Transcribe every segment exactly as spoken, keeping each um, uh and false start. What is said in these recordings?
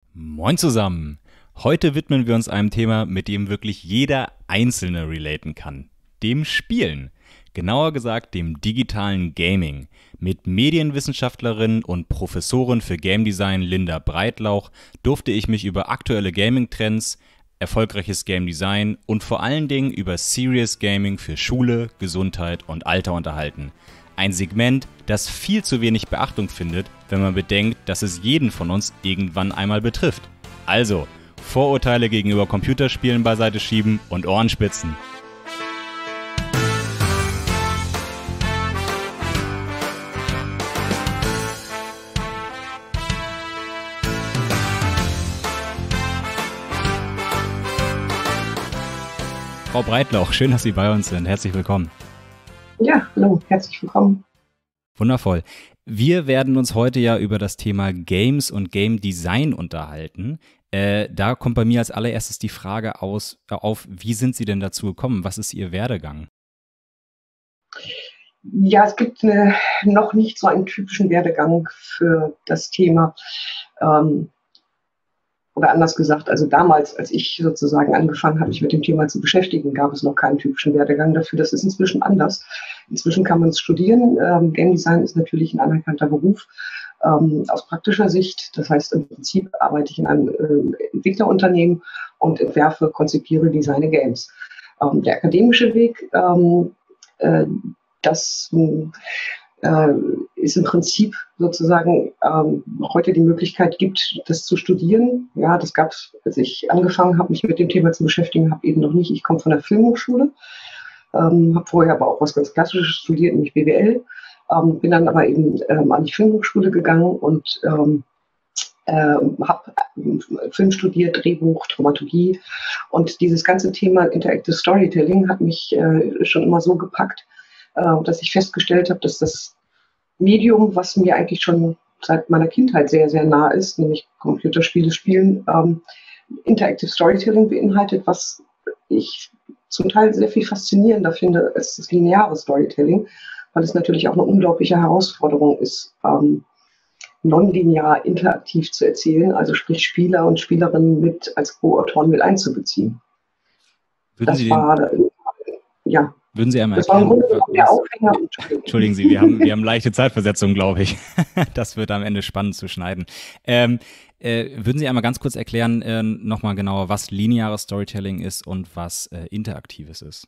Moin zusammen! Heute widmen wir uns einem Thema, mit dem wirklich jeder Einzelne relaten kann. Dem Spielen. Genauer gesagt dem digitalen Gaming. Mit Medienwissenschaftlerin und Professorin für Game Design Linda Breitlauch durfte ich mich über aktuelle Gaming-Trends, erfolgreiches Game Design und vor allen Dingen über Serious Gaming für Schule, Gesundheit und Alter unterhalten. Ein Segment, das viel zu wenig Beachtung findet, wenn man bedenkt, dass es jeden von uns irgendwann einmal betrifft. Also, Vorurteile gegenüber Computerspielen beiseite schieben und Ohrenspitzen. Frau Breitlauch, schön, dass Sie bei uns sind. Herzlich willkommen. Ja, hallo, herzlich willkommen. Wundervoll. Wir werden uns heute ja über das Thema Games und Game Design unterhalten. Äh, da kommt bei mir als allererstes die Frage aus, äh, auf, wie sind Sie denn dazu gekommen? Was ist Ihr Werdegang? Ja, es gibt eine, noch nicht so einen typischen Werdegang für das Thema. Ähm, Oder anders gesagt, also damals, als ich sozusagen angefangen habe, mich mit dem Thema zu beschäftigen, gab es noch keinen typischen Werdegang dafür. Das ist inzwischen anders. Inzwischen kann man es studieren. Ähm, Game Design ist natürlich ein anerkannter Beruf ähm, aus praktischer Sicht. Das heißt, im Prinzip arbeite ich in einem äh, Entwicklerunternehmen und entwerfe, konzipiere, designe Games. Ähm, der akademische Weg, ähm, äh, das äh, ist im Prinzip sozusagen ähm, heute die Möglichkeit gibt, das zu studieren. Ja, das gab es, als ich angefangen habe, mich mit dem Thema zu beschäftigen, habe eben noch nicht. Ich komme von der Filmhochschule, ähm, habe vorher aber auch was ganz Klassisches studiert, nämlich B W L, ähm, bin dann aber eben ähm, an die Filmhochschule gegangen und ähm, äh, habe Film studiert, Drehbuch, Dramaturgie, und dieses ganze Thema Interactive Storytelling hat mich äh, schon immer so gepackt, äh, dass ich festgestellt habe, dass das Medium, was mir eigentlich schon seit meiner Kindheit sehr, sehr nah ist, nämlich Computerspiele spielen, ähm, Interactive Storytelling beinhaltet, was ich zum Teil sehr viel faszinierender finde als das lineare Storytelling, weil es natürlich auch eine unglaubliche Herausforderung ist, ähm, nonlinear interaktiv zu erzählen, also sprich Spieler und Spielerinnen mit als Co-Autoren mit einzubeziehen. Würden Das Sie den, war, äh, ja, würden Sie einmal das war im erklären, Grunde wa- genommen der was, Aufhänger. Entschuldigen Sie, wir haben, wir haben leichte Zeitversetzung, glaube ich. Das wird am Ende spannend zu schneiden. Ähm, äh, würden Sie einmal ganz kurz erklären, äh, nochmal genauer, was lineares Storytelling ist und was äh, interaktives ist?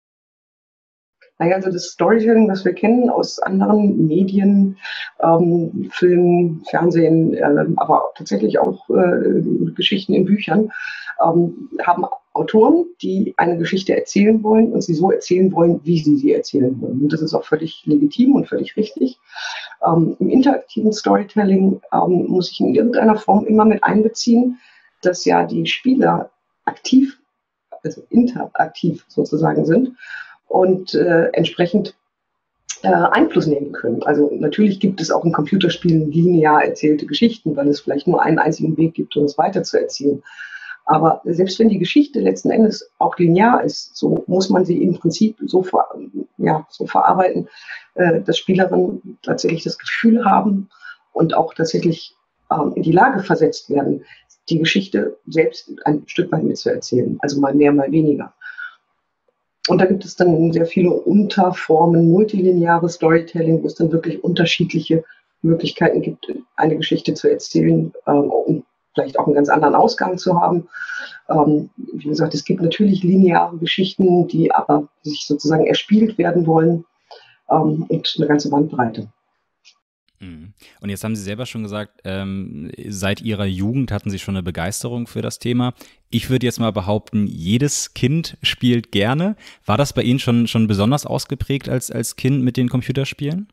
Naja, also das Storytelling, was wir kennen aus anderen Medien, ähm, Film, Fernsehen, äh, aber auch tatsächlich auch äh, Geschichten in Büchern, ähm, haben Autoren, die eine Geschichte erzählen wollen und sie so erzählen wollen, wie sie sie erzählen wollen. Und das ist auch völlig legitim und völlig richtig. Ähm, Im interaktiven Storytelling ähm, muss ich in irgendeiner Form immer mit einbeziehen, dass ja die Spieler aktiv, also interaktiv sozusagen sind und äh, entsprechend äh, Einfluss nehmen können. Also natürlich gibt es auch in Computerspielen linear erzählte Geschichten, weil es vielleicht nur einen einzigen Weg gibt, um es weiterzuerzählen. Aber selbst wenn die Geschichte letzten Endes auch linear ist, so muss man sie im Prinzip so, ver ja, so verarbeiten, äh, dass Spielerinnen tatsächlich das Gefühl haben und auch tatsächlich ähm, in die Lage versetzt werden, die Geschichte selbst ein Stück weit mitzuerzählen. Also mal mehr, mal weniger. Und da gibt es dann sehr viele Unterformen, multilineares Storytelling, wo es dann wirklich unterschiedliche Möglichkeiten gibt, eine Geschichte zu erzählen, ähm, und vielleicht auch einen ganz anderen Ausgang zu haben. Ähm, wie gesagt, es gibt natürlich lineare Geschichten, die aber sich sozusagen erspielt werden wollen, ähm, und eine ganze Bandbreite. Mhm. Und jetzt haben Sie selber schon gesagt, ähm, seit Ihrer Jugend hatten Sie schon eine Begeisterung für das Thema. Ich würde jetzt mal behaupten, jedes Kind spielt gerne. War das bei Ihnen schon, schon besonders ausgeprägt als, als Kind mit den Computerspielen?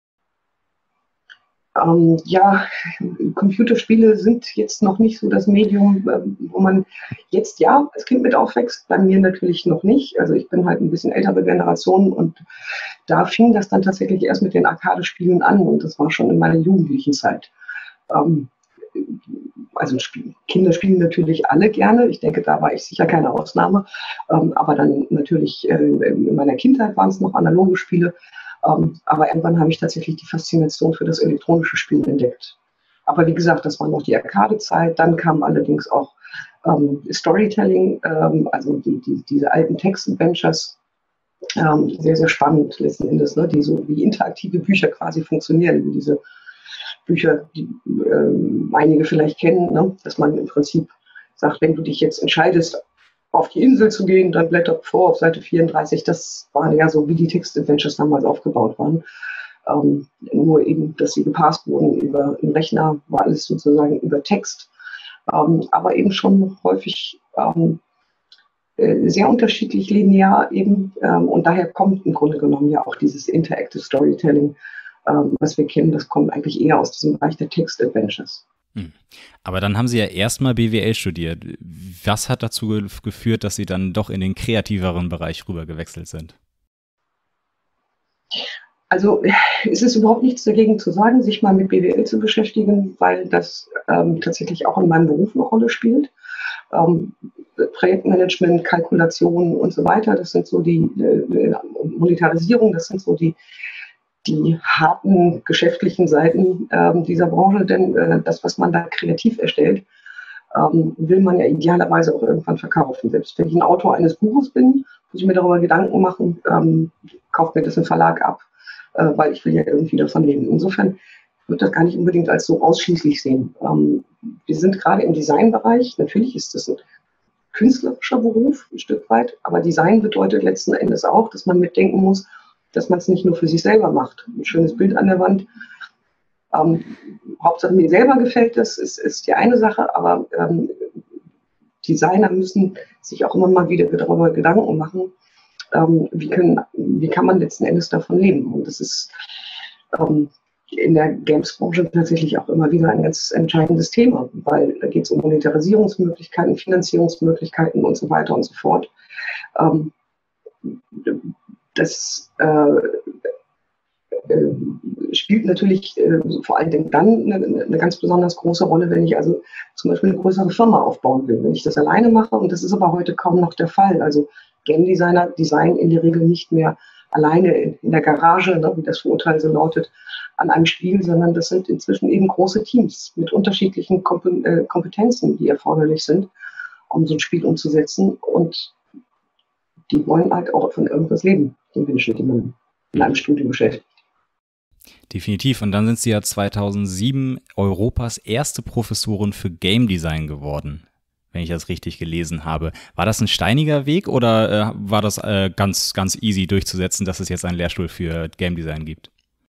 Ähm, ja, Computerspiele sind jetzt noch nicht so das Medium, ähm, wo man jetzt ja als Kind mit aufwächst. Bei mir natürlich noch nicht. Also ich bin halt ein bisschen ältere Generation und da fing das dann tatsächlich erst mit den Arcade-Spielen an und das war schon in meiner jugendlichen Zeit. Ähm, also Spiel, Kinder spielen natürlich alle gerne. Ich denke, da war ich sicher keine Ausnahme. Ähm, aber dann natürlich äh, in meiner Kindheit waren es noch analoge Spiele. Ähm, aber irgendwann habe ich tatsächlich die Faszination für das elektronische Spiel entdeckt. Aber wie gesagt, das war noch die Arcade-Zeit. Dann kam allerdings auch ähm, Storytelling, ähm, also die, die, diese alten Text-Adventures. Ähm, sehr, sehr spannend letzten Endes, ne? Die so wie interaktive Bücher quasi funktionieren, wie diese Bücher, die ähm, einige vielleicht kennen, ne? Dass man im Prinzip sagt, wenn du dich jetzt entscheidest, auf die Insel zu gehen, dann blätter vor auf Seite vierunddreißig. Das waren ja so, wie die Text-Adventures damals aufgebaut waren. Ähm, nur eben, dass sie gepasst wurden über den Rechner, war alles sozusagen über Text, ähm, aber eben schon häufig ähm, sehr unterschiedlich linear eben, ähm, und daher kommt im Grunde genommen ja auch dieses Interactive Storytelling, ähm, was wir kennen, das kommt eigentlich eher aus diesem Bereich der Text-Adventures. Hm. Aber dann haben Sie ja erstmal B W L studiert. Was hat dazu ge- geführt, dass Sie dann doch in den kreativeren Bereich rüber gewechselt sind? Also es ist überhaupt nichts dagegen zu sagen, sich mal mit B W L zu beschäftigen, weil das ähm, tatsächlich auch in meinem Beruf eine Rolle spielt. Ähm, Projektmanagement, Kalkulation und so weiter, das sind so die äh, Monetarisierung, das sind so die, die harten geschäftlichen Seiten ähm, dieser Branche, denn äh, das, was man da kreativ erstellt, ähm, will man ja idealerweise auch irgendwann verkaufen. Selbst wenn ich ein Autor eines Buches bin, muss ich mir darüber Gedanken machen, ähm, kauft mir das ein Verlag ab, äh, weil ich will ja irgendwie davon leben. Insofern würde das gar nicht unbedingt als so ausschließlich sehen. Ähm, wir sind gerade im Designbereich, natürlich ist das ein künstlerischer Beruf, ein Stück weit, aber Design bedeutet letzten Endes auch, dass man mitdenken muss, dass man es nicht nur für sich selber macht. Ein schönes Bild an der Wand. Ähm, Hauptsache mir selber gefällt das, ist, ist die eine Sache, aber ähm, Designer müssen sich auch immer mal wieder darüber Gedanken machen, ähm, wie, können, wie kann man letzten Endes davon leben. Und das ist ähm, in der Games-Branche tatsächlich auch immer wieder ein ganz entscheidendes Thema, weil da geht es um Monetarisierungsmöglichkeiten, Finanzierungsmöglichkeiten und so weiter und so fort. Ähm, das äh, äh, spielt natürlich äh, vor allen Dingen dann eine, eine ganz besonders große Rolle, wenn ich also zum Beispiel eine größere Firma aufbauen will. Wenn ich das alleine mache, und das ist aber heute kaum noch der Fall. Also Game Designer designen in der Regel nicht mehr alleine in, in der Garage, ne, wie das Vorurteil so lautet, an einem Spiel, sondern das sind inzwischen eben große Teams mit unterschiedlichen Komp- äh, Kompetenzen, die erforderlich sind, um so ein Spiel umzusetzen. Und die wollen halt auch von irgendwas leben, die Menschen, die man in einem Studio beschäftigt. Definitiv. Und dann sind Sie ja zweitausendsieben Europas erste Professorin für Game Design geworden, wenn ich das richtig gelesen habe. War das ein steiniger Weg oder äh, war das äh, ganz, ganz easy durchzusetzen, dass es jetzt einen Lehrstuhl für Game Design gibt?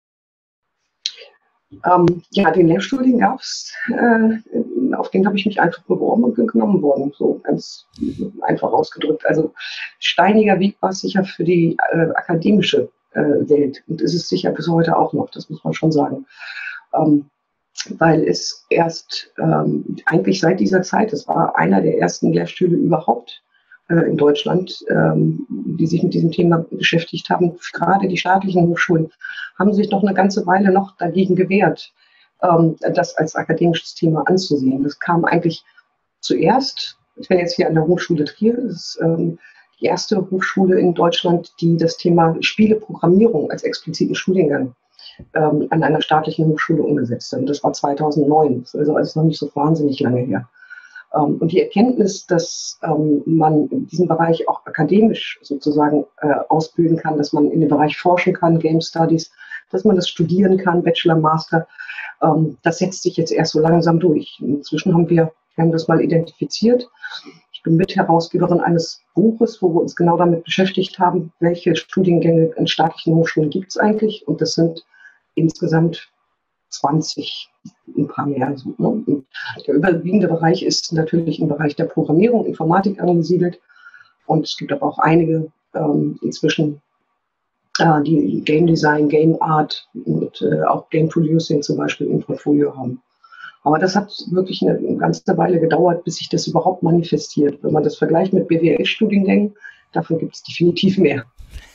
Ähm, ja, den Lehrstuhl, den gab es, äh, auf den habe ich mich einfach beworben und bin genommen worden, so ganz einfach ausgedrückt. Also steiniger Weg war es sicher für die äh, akademische äh, Welt und ist es sicher bis heute auch noch, das muss man schon sagen. Ähm, weil es erst ähm, eigentlich seit dieser Zeit, es war einer der ersten Lehrstühle überhaupt äh, in Deutschland, ähm, die sich mit diesem Thema beschäftigt haben. Gerade die staatlichen Hochschulen haben sich noch eine ganze Weile noch dagegen gewehrt, ähm, das als akademisches Thema anzusehen. Das kam eigentlich zuerst, ich bin jetzt hier an der Hochschule Trier, das ist ähm, die erste Hochschule in Deutschland, die das Thema Spieleprogrammierung als expliziten Studiengang ähm, an einer staatlichen Hochschule umgesetzt hat. Und das war zweitausendneun, das ist also alles noch nicht so wahnsinnig lange her. Ähm, und die Erkenntnis, dass ähm, man in diesem Bereich auch akademisch sozusagen äh, ausbilden kann, dass man in dem Bereich forschen kann, Game Studies, dass man das studieren kann, Bachelor, Master, ähm, das setzt sich jetzt erst so langsam durch. Inzwischen haben wir, wir haben das mal identifiziert. Ich bin Mitherausgeberin eines Buches, wo wir uns genau damit beschäftigt haben, welche Studiengänge in staatlichen Hochschulen gibt es eigentlich. Und das sind insgesamt zwanzig, ein paar mehr. Ne? Der überwiegende Bereich ist natürlich im Bereich der Programmierung, Informatik angesiedelt. Und es gibt aber auch einige ähm, inzwischen, äh, die Game Design, Game Art und äh, auch Game Producing zum Beispiel im Portfolio haben. Aber das hat wirklich eine, eine ganze Weile gedauert, bis sich das überhaupt manifestiert. Wenn man das vergleicht mit B W L-Studiengängen, davon gibt es definitiv mehr.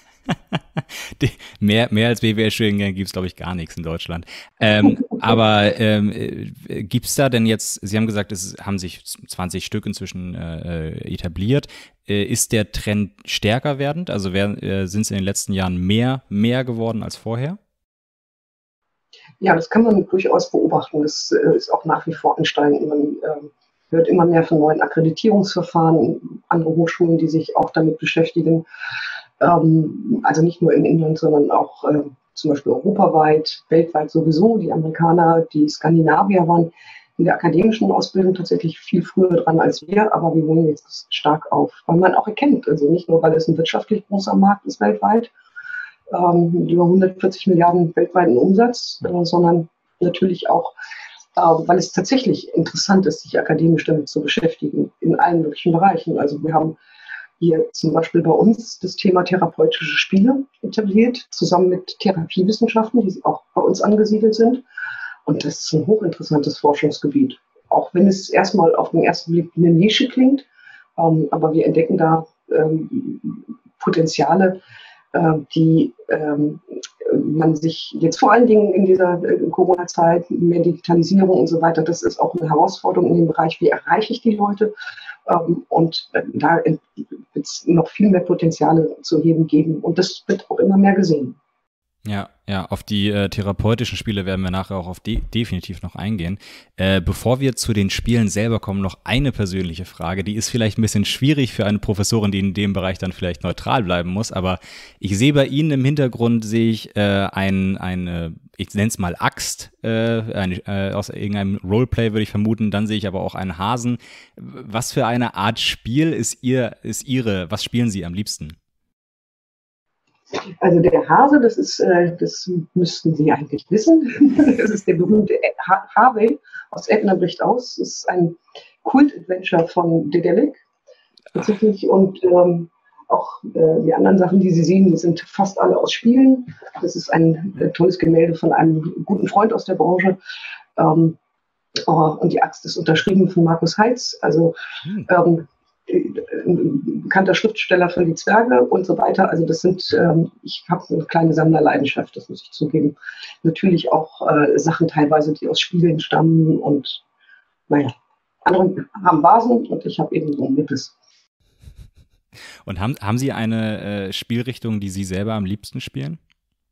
mehr, mehr als B W L-Studiengänge gibt es, glaube ich, gar nichts in Deutschland. Ähm, aber ähm, äh, gibt es da denn jetzt, Sie haben gesagt, es haben sich zwanzig Stück inzwischen äh, etabliert. Äh, ist der Trend stärker werdend? Also äh, sind es in den letzten Jahren mehr, mehr geworden als vorher? Ja, das kann man durchaus beobachten. Das äh, ist auch nach wie vor ansteigend. Man äh, hört immer mehr von neuen Akkreditierungsverfahren, andere Hochschulen, die sich auch damit beschäftigen. Ähm, also nicht nur in England, sondern auch äh, zum Beispiel europaweit, weltweit sowieso. Die Amerikaner, die Skandinavier waren in der akademischen Ausbildung tatsächlich viel früher dran als wir, aber wir holen jetzt stark auf, weil man auch erkennt, also nicht nur, weil es ein wirtschaftlich großer Markt ist weltweit, ähm, mit über hundertvierzig Milliarden weltweiten Umsatz, äh, sondern natürlich auch, äh, weil es tatsächlich interessant ist, sich akademisch damit zu beschäftigen, in allen möglichen Bereichen. Also wir haben hier zum Beispiel bei uns das Thema therapeutische Spiele etabliert, zusammen mit Therapiewissenschaften, die auch bei uns angesiedelt sind. Und das ist ein hochinteressantes Forschungsgebiet. Auch wenn es erstmal auf den ersten Blick eine Nische klingt, ähm, aber wir entdecken da ähm, Potenziale, äh, die ähm, man sich jetzt vor allen Dingen in dieser äh, Corona-Zeit, mehr Digitalisierung und so weiter, das ist auch eine Herausforderung in dem Bereich, wie erreiche ich die Leute? Ähm, und äh, da wird es noch viel mehr Potenziale zu heben geben. Und das wird auch immer mehr gesehen. Ja, ja, auf die äh, therapeutischen Spiele werden wir nachher auch auf de- definitiv noch eingehen. Äh, bevor wir zu den Spielen selber kommen, noch eine persönliche Frage. Die ist vielleicht ein bisschen schwierig für eine Professorin, die in dem Bereich dann vielleicht neutral bleiben muss. Aber ich sehe bei Ihnen im Hintergrund, sehe ich äh, ein, eine, ich nenne es mal Axt, äh, eine, äh, aus irgendeinem Roleplay würde ich vermuten. Dann sehe ich aber auch einen Hasen. Was für eine Art Spiel ist ihr, ist Ihre, was spielen Sie am liebsten? Also der Hase, das ist, äh, das müssten Sie eigentlich wissen. Das ist der berühmte ha- Harvey aus Edna bricht aus. Das ist ein Kult-Adventure von Dedelic tatsächlich. Und ähm, auch äh, die anderen Sachen, die Sie sehen, die sind fast alle aus Spielen. Das ist ein äh, tolles Gemälde von einem guten Freund aus der Branche. Ähm, äh, und die Axt ist unterschrieben von Markus Heitz. Also Hm. ähm, bekannter Schriftsteller für die Zwerge und so weiter. Also das sind, ähm, ich habe eine kleine Sammlerleidenschaft, das muss ich zugeben. Natürlich auch äh, Sachen teilweise, die aus Spielen stammen und naja, andere haben Vasen und ich habe eben so ein Nippes. Und haben, haben Sie eine äh, Spielrichtung, die Sie selber am liebsten spielen?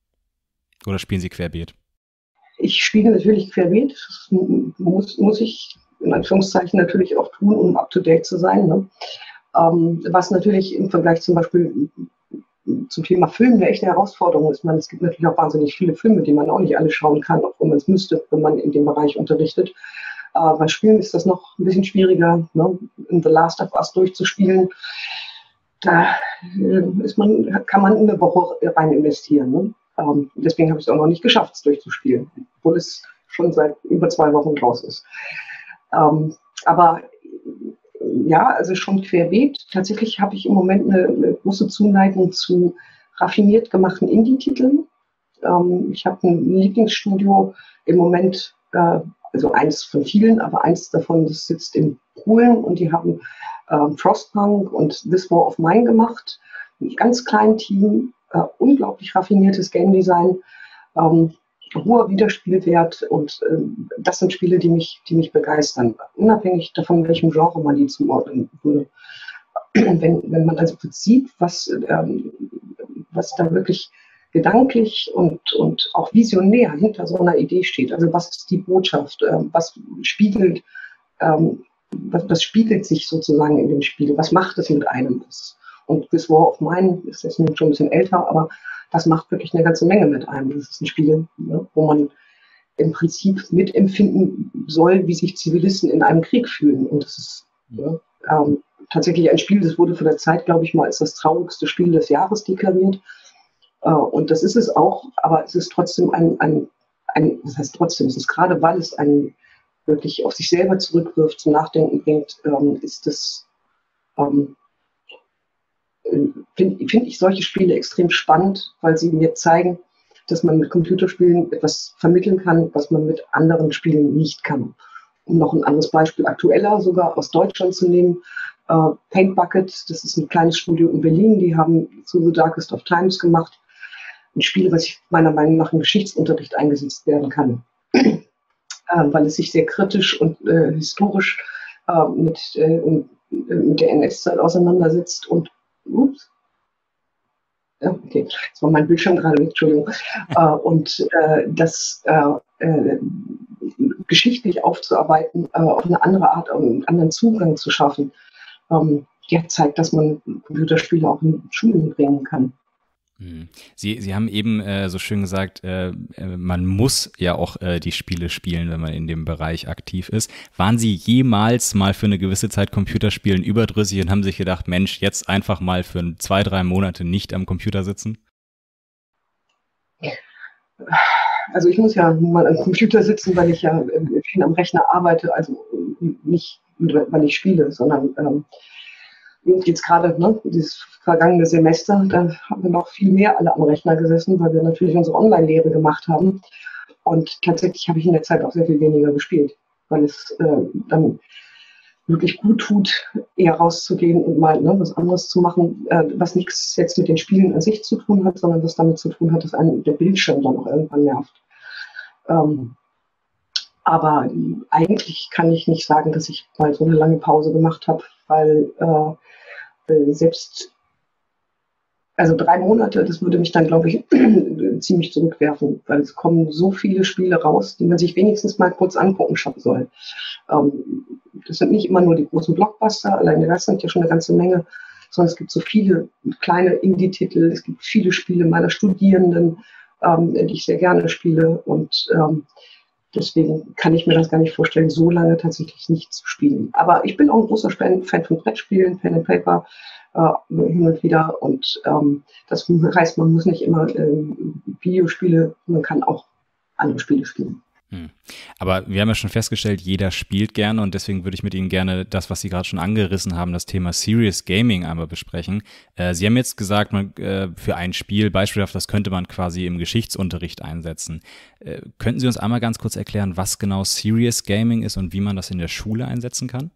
Oder spielen Sie querbeet? Ich spiele natürlich querbeet, das muss, muss ich in Anführungszeichen natürlich auch tun, um up-to-date zu sein. Ne? Ähm, was natürlich im Vergleich zum Beispiel zum Thema Film eine echte Herausforderung ist. Ich meine, es gibt natürlich auch wahnsinnig viele Filme, die man auch nicht alle schauen kann, obwohl man es müsste, wenn man in dem Bereich unterrichtet. Äh, bei Spielen ist das noch ein bisschen schwieriger, ne? In The Last of Us durchzuspielen. Da äh, ist man, kann man in eine Woche rein investieren. Ne? Ähm, deswegen habe ich es auch noch nicht geschafft, es durchzuspielen, obwohl es schon seit über zwei Wochen raus ist. Ähm, aber ja, also schon querbeet. Tatsächlich habe ich im Moment eine, eine große Zuneigung zu raffiniert gemachten Indie-Titeln. Ähm, ich habe ein Lieblingsstudio im Moment, äh, also eins von vielen, aber eins davon, das sitzt in Polen und die haben äh, Frostpunk und This War of Mine gemacht. Ein ganz kleines Team, äh, unglaublich raffiniertes Game Design. Ähm, hoher Wiederspielwert und äh, das sind Spiele, die mich, die mich begeistern, unabhängig davon, welchem Genre man die zuordnen würde. Und wenn, wenn man also sieht, was, ähm, was da wirklich gedanklich und, und auch visionär hinter so einer Idee steht, also was ist die Botschaft, äh, was spiegelt, ähm, was, was spiegelt sich sozusagen in dem Spiel, was macht es mit einem? Und This War of Mine ist jetzt schon ein bisschen älter, aber das macht wirklich eine ganze Menge mit einem. Das ist ein Spiel, ne, wo man im Prinzip mitempfinden soll, wie sich Zivilisten in einem Krieg fühlen. Und das ist ne, ähm, tatsächlich ein Spiel, das wurde von der Zeit, glaube ich mal, als das traurigste Spiel des Jahres deklariert. Äh, und das ist es auch, aber es ist trotzdem ein, ein, ein, das heißt trotzdem, es ist gerade, weil es einen wirklich auf sich selber zurückwirft, zum Nachdenken bringt, ähm, ist das ähm, finde find ich solche Spiele extrem spannend, weil sie mir zeigen, dass man mit Computerspielen etwas vermitteln kann, was man mit anderen Spielen nicht kann. Um noch ein anderes Beispiel aktueller sogar aus Deutschland zu nehmen, äh, Paint Bucket, das ist ein kleines Studio in Berlin, die haben zu The Darkest of Times gemacht. Ein Spiel, was ich meiner Meinung nach im Geschichtsunterricht eingesetzt werden kann, äh, weil es sich sehr kritisch und äh, historisch äh, mit, äh, mit der N S-Zeit auseinandersetzt und ups, Ja, okay, das war mein Bildschirm gerade weg, Entschuldigung. äh, und äh, das äh, äh, geschichtlich aufzuarbeiten, äh, auf eine andere Art, um einen anderen Zugang zu schaffen, ähm, der zeigt, dass man Computerspiele auch in Schulen bringen kann. Sie, Sie haben eben äh, so schön gesagt, äh, man muss ja auch äh, die Spiele spielen, wenn man in dem Bereich aktiv ist. Waren Sie jemals mal für eine gewisse Zeit Computerspielen überdrüssig und haben sich gedacht, Mensch, jetzt einfach mal für zwei, drei Monate nicht am Computer sitzen? Also ich muss ja mal am Computer sitzen, weil ich ja viel am Rechner arbeite, also nicht, weil ich spiele, sondern ähm, jetzt gerade, ne, dieses vergangene Semester, da haben wir noch viel mehr alle am Rechner gesessen, weil wir natürlich unsere Online-Lehre gemacht haben. Und tatsächlich habe ich in der Zeit auch sehr viel weniger gespielt, weil es äh, dann wirklich gut tut, eher rauszugehen und mal ne, was anderes zu machen, äh, was nichts jetzt mit den Spielen an sich zu tun hat, sondern was damit zu tun hat, dass einen der Bildschirm dann auch irgendwann nervt. Ähm, aber eigentlich kann ich nicht sagen, dass ich mal so eine lange Pause gemacht habe, weil äh, selbst, also drei Monate, das würde mich dann, glaube ich, ziemlich zurückwerfen, weil es kommen so viele Spiele raus, die man sich wenigstens mal kurz angucken soll. Ähm, das sind nicht immer nur die großen Blockbuster, alleine das sind ja schon eine ganze Menge, sondern es gibt so viele kleine Indie-Titel, es gibt viele Spiele meiner Studierenden, ähm, die ich sehr gerne spiele und ähm, deswegen kann ich mir das gar nicht vorstellen, so lange tatsächlich nicht zu spielen. Aber ich bin auch ein großer Fan von Brettspielen, Pen and Paper, äh, hin und wieder. Und ähm, das heißt, man muss nicht immer äh, Videospiele, man kann auch andere Spiele spielen. Hm. Aber wir haben ja schon festgestellt, jeder spielt gerne und deswegen würde ich mit Ihnen gerne das, was Sie gerade schon angerissen haben, das Thema Serious Gaming einmal besprechen. Äh, Sie haben jetzt gesagt, man, äh, für ein Spiel, beispielhaft, das könnte man quasi im Geschichtsunterricht einsetzen. Äh, könnten Sie uns einmal ganz kurz erklären, was genau Serious Gaming ist und wie man das in der Schule einsetzen kann?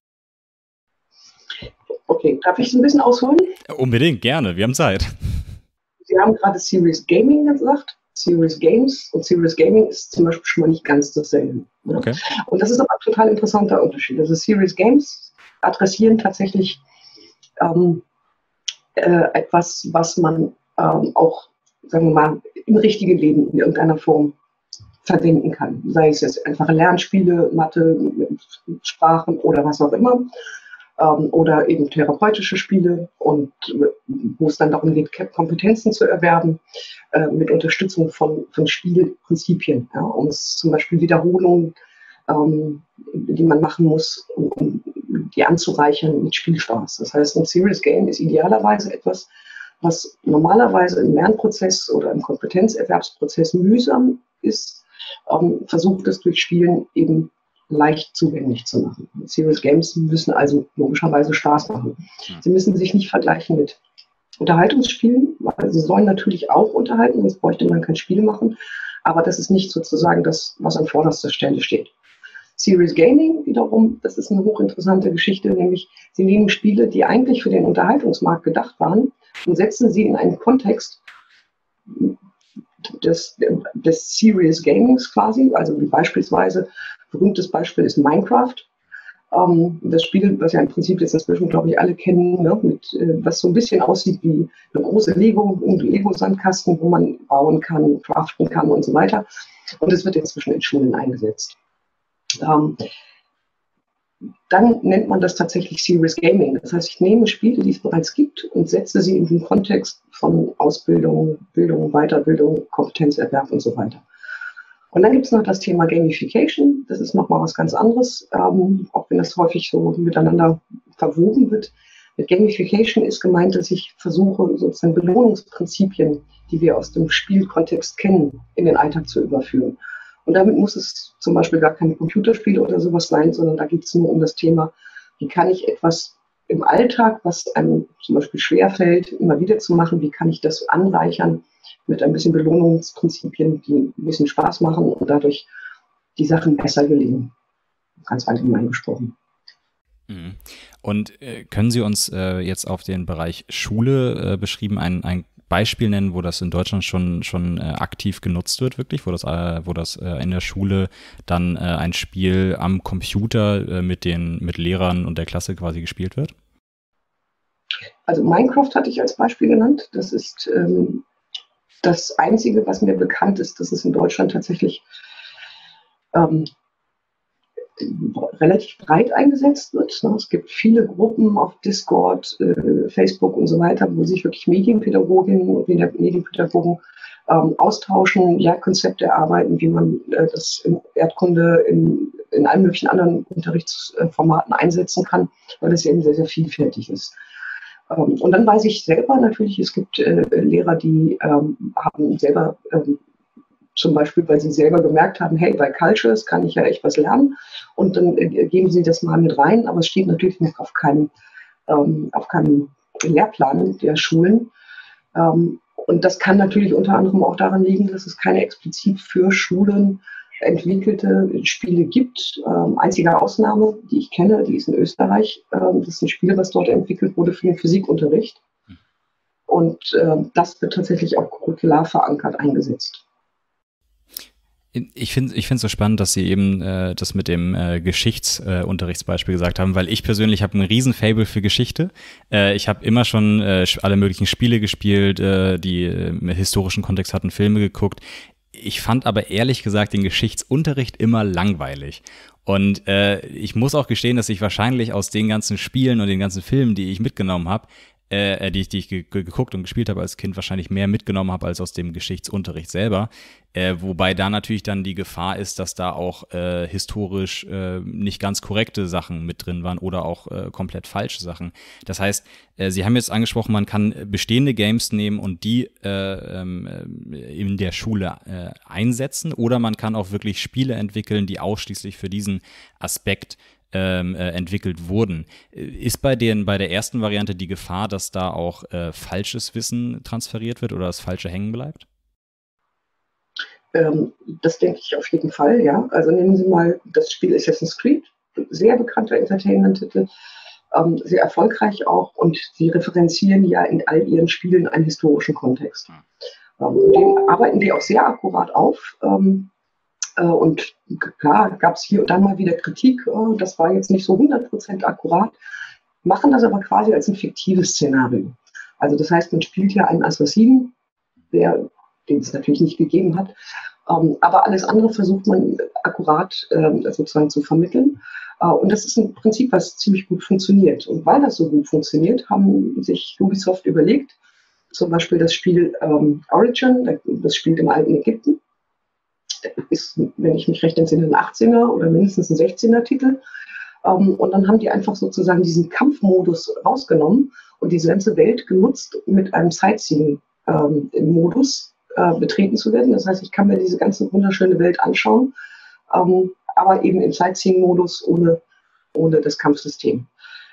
Okay, darf ich es ein bisschen ausholen? Unbedingt, gerne, wir haben Zeit. Sie haben gerade Serious Gaming gesagt. Serious Games und Serious Gaming ist zum Beispiel schon mal nicht ganz dasselbe. Ne? Okay. Und das ist aber ein total interessanter Unterschied. Also Serious Games adressieren tatsächlich ähm, äh, etwas, was man ähm, auch, sagen wir mal, im richtigen Leben in irgendeiner Form verwenden kann. Sei es jetzt einfache Lernspiele, Mathe, Sprachen oder was auch immer. Ähm, oder eben therapeutische Spiele und wo es dann darum geht, Kompetenzen zu erwerben, äh, mit Unterstützung von, von Spielprinzipien, ja, um es zum Beispiel Wiederholungen, ähm, die man machen muss, um, um die anzureichern mit Spielspaß. Das heißt, ein Serious Game ist idealerweise etwas, was normalerweise im Lernprozess oder im Kompetenzerwerbsprozess mühsam ist, ähm, versucht es durch Spielen eben leicht zugänglich zu machen. Serious Games müssen also logischerweise Spaß machen. Sie müssen sich nicht vergleichen mit Unterhaltungsspielen, weil sie sollen natürlich auch unterhalten, sonst bräuchte man kein Spiel machen, aber das ist nicht sozusagen das, was an vorderster Stelle steht. Serious Gaming wiederum, das ist eine hochinteressante Geschichte, nämlich sie nehmen Spiele, die eigentlich für den Unterhaltungsmarkt gedacht waren und setzen sie in einen Kontext des, des Serious Gamings quasi, also wie beispielsweise berühmtes Beispiel ist Minecraft. Ähm, das Spiel, was ja im Prinzip jetzt inzwischen, glaube ich, alle kennen, ne, mit, äh, was so ein bisschen aussieht wie eine große Lego, ein Lego-Sandkasten, wo man bauen kann, craften kann und so weiter. Und es wird inzwischen in Schulen eingesetzt. Ähm, dann nennt man das tatsächlich Serious Gaming. Das heißt, ich nehme Spiele, die es bereits gibt und setze sie in den Kontext von Ausbildung, Bildung, Weiterbildung, Kompetenzerwerb und so weiter. Und dann gibt es noch das Thema Gamification. Das ist nochmal was ganz anderes, ähm, auch wenn das häufig so miteinander verwoben wird. Mit Gamification ist gemeint, dass ich versuche, sozusagen Belohnungsprinzipien, die wir aus dem Spielkontext kennen, in den Alltag zu überführen. Und damit muss es zum Beispiel gar kein Computerspiel oder sowas sein, sondern da geht es nur um das Thema, wie kann ich etwas im Alltag, was einem zum Beispiel schwerfällt, immer wieder zu machen, wie kann ich das anreichern mit ein bisschen Belohnungsprinzipien, die ein bisschen Spaß machen und dadurch die Sachen besser gelingen. Ganz allgemein gesprochen. Und äh, können Sie uns äh, jetzt auf den Bereich Schule äh, beschrieben ein, ein Beispiel nennen, wo das in Deutschland schon, schon äh, aktiv genutzt wird, wirklich, wo das, äh, wo das äh, in der Schule dann äh, ein Spiel am Computer äh, mit den mit Lehrern und der Klasse quasi gespielt wird? Also Minecraft hatte ich als Beispiel genannt. Das ist ähm, das Einzige, was mir bekannt ist, dass es in Deutschland tatsächlich ähm, relativ breit eingesetzt wird. Es gibt viele Gruppen auf Discord, äh, Facebook und so weiter, wo sich wirklich Medienpädagoginnen und Medienpädagogen ähm, austauschen, Lehrkonzepte erarbeiten, wie man äh, das in Erdkunde, in, in allen möglichen anderen Unterrichtsformaten einsetzen kann, weil das eben sehr, sehr vielfältig ist. Ähm, und dann weiß ich selber natürlich, es gibt äh, Lehrer, die ähm, haben selber ähm, zum Beispiel, weil sie selber gemerkt haben, hey, bei Cultures kann ich ja echt was lernen und dann äh, geben sie das mal mit rein, aber es steht natürlich noch auf keinem, ähm, auf keinem Lehrplan der Schulen. Ähm, und das kann natürlich unter anderem auch daran liegen, dass es keine explizit für Schulen entwickelte Spiele gibt. Ähm, einzige Ausnahme, die ich kenne, die ist in Österreich. Ähm, das ist ein Spiel, was dort entwickelt wurde für den Physikunterricht. Und äh, das wird tatsächlich auch curricular verankert eingesetzt. Ich finde ich finde es so spannend, dass Sie eben äh, das mit dem äh, Geschichtsunterrichtsbeispiel äh, gesagt haben, weil ich persönlich habe einen riesen Faible für Geschichte. Äh, ich habe immer schon äh, alle möglichen Spiele gespielt, äh, die äh, im historischen Kontext hatten, Filme geguckt. Ich fand aber ehrlich gesagt den Geschichtsunterricht immer langweilig. Und äh, ich muss auch gestehen, dass ich wahrscheinlich aus den ganzen Spielen und den ganzen Filmen, die ich mitgenommen habe, Äh, die ich, die ich ge- geguckt und gespielt habe als Kind, wahrscheinlich mehr mitgenommen habe als aus dem Geschichtsunterricht selber. Äh, wobei da natürlich dann die Gefahr ist, dass da auch äh, historisch äh, nicht ganz korrekte Sachen mit drin waren oder auch äh, komplett falsche Sachen. Das heißt, äh, Sie haben jetzt angesprochen, man kann bestehende Games nehmen und die äh, ähm, in der Schule äh, einsetzen, oder man kann auch wirklich Spiele entwickeln, die ausschließlich für diesen Aspekt Ähm, äh, entwickelt wurden. Ist bei den, bei der ersten Variante die Gefahr, dass da auch äh, falsches Wissen transferiert wird oder das Falsche hängen bleibt? Ähm, das denke ich auf jeden Fall, ja. Also nehmen Sie mal das Spiel Assassin's Creed, sehr bekannter Entertainment-Titel, ähm, sehr erfolgreich auch, und sie referenzieren ja in all ihren Spielen einen historischen Kontext. Ähm, den arbeiten die auch sehr akkurat auf. Ähm, Und klar, gab es hier und da mal wieder Kritik, das war jetzt nicht so hundert Prozent akkurat, machen das aber quasi als ein fiktives Szenario. Also das heißt, man spielt ja einen Assassinen, der, den es natürlich nicht gegeben hat, aber alles andere versucht man akkurat sozusagen zu vermitteln. Und das ist ein Prinzip, was ziemlich gut funktioniert. Und weil das so gut funktioniert, haben sich Ubisoft überlegt, zum Beispiel das Spiel ähm, Origin, das spielt im alten Ägypten, ist, wenn ich mich recht entsinne, ein achtzehner oder mindestens ein sechzehner Titel. Um, und dann haben die einfach sozusagen diesen Kampfmodus rausgenommen und diese ganze Welt genutzt, mit einem Sightseeing-Modus ähm, äh, betreten zu werden. Das heißt, ich kann mir diese ganze wunderschöne Welt anschauen, ähm, aber eben im Sightseeing-Modus ohne, ohne das Kampfsystem.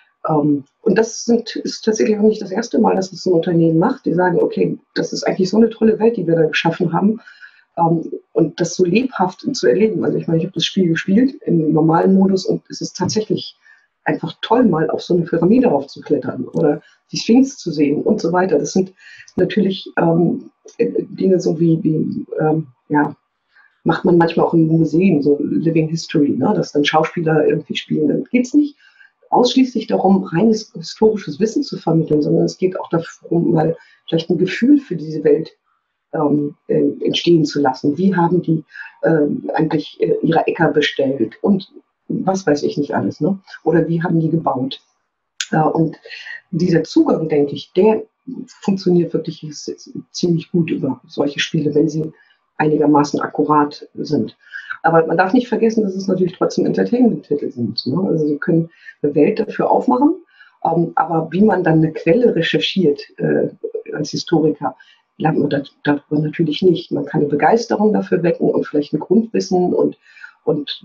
Um, und das sind, ist tatsächlich auch nicht das erste Mal, dass das ein Unternehmen macht. Die sagen, okay, das ist eigentlich so eine tolle Welt, die wir da geschaffen haben. Um, und das so lebhaft zu erleben. Also ich meine, ich habe das Spiel gespielt im normalen Modus und es ist tatsächlich einfach toll, mal auf so eine Pyramide raufzuklettern oder die Sphinx zu sehen und so weiter. Das sind natürlich ähm, Dinge so wie, wie ähm, ja, macht man manchmal auch in Museen, so Living History, ne, dass dann Schauspieler irgendwie spielen. Dann geht es nicht ausschließlich darum, reines historisches Wissen zu vermitteln, sondern es geht auch darum, mal vielleicht ein Gefühl für diese Welt Ähm, äh, entstehen zu lassen. Wie haben die äh, eigentlich äh, ihre Äcker bestellt und was weiß ich nicht alles, ne? Oder wie haben die gebaut? Äh, und dieser Zugang, denke ich, der funktioniert wirklich ziemlich gut über solche Spiele, wenn sie einigermaßen akkurat sind. Aber man darf nicht vergessen, dass es natürlich trotzdem Entertainment-Titel sind, ne? Also sie können eine Welt dafür aufmachen, ähm, aber wie man dann eine Quelle recherchiert äh, als Historiker, lernt man darüber natürlich nicht. Man kann eine Begeisterung dafür wecken und vielleicht ein Grundwissen und, und,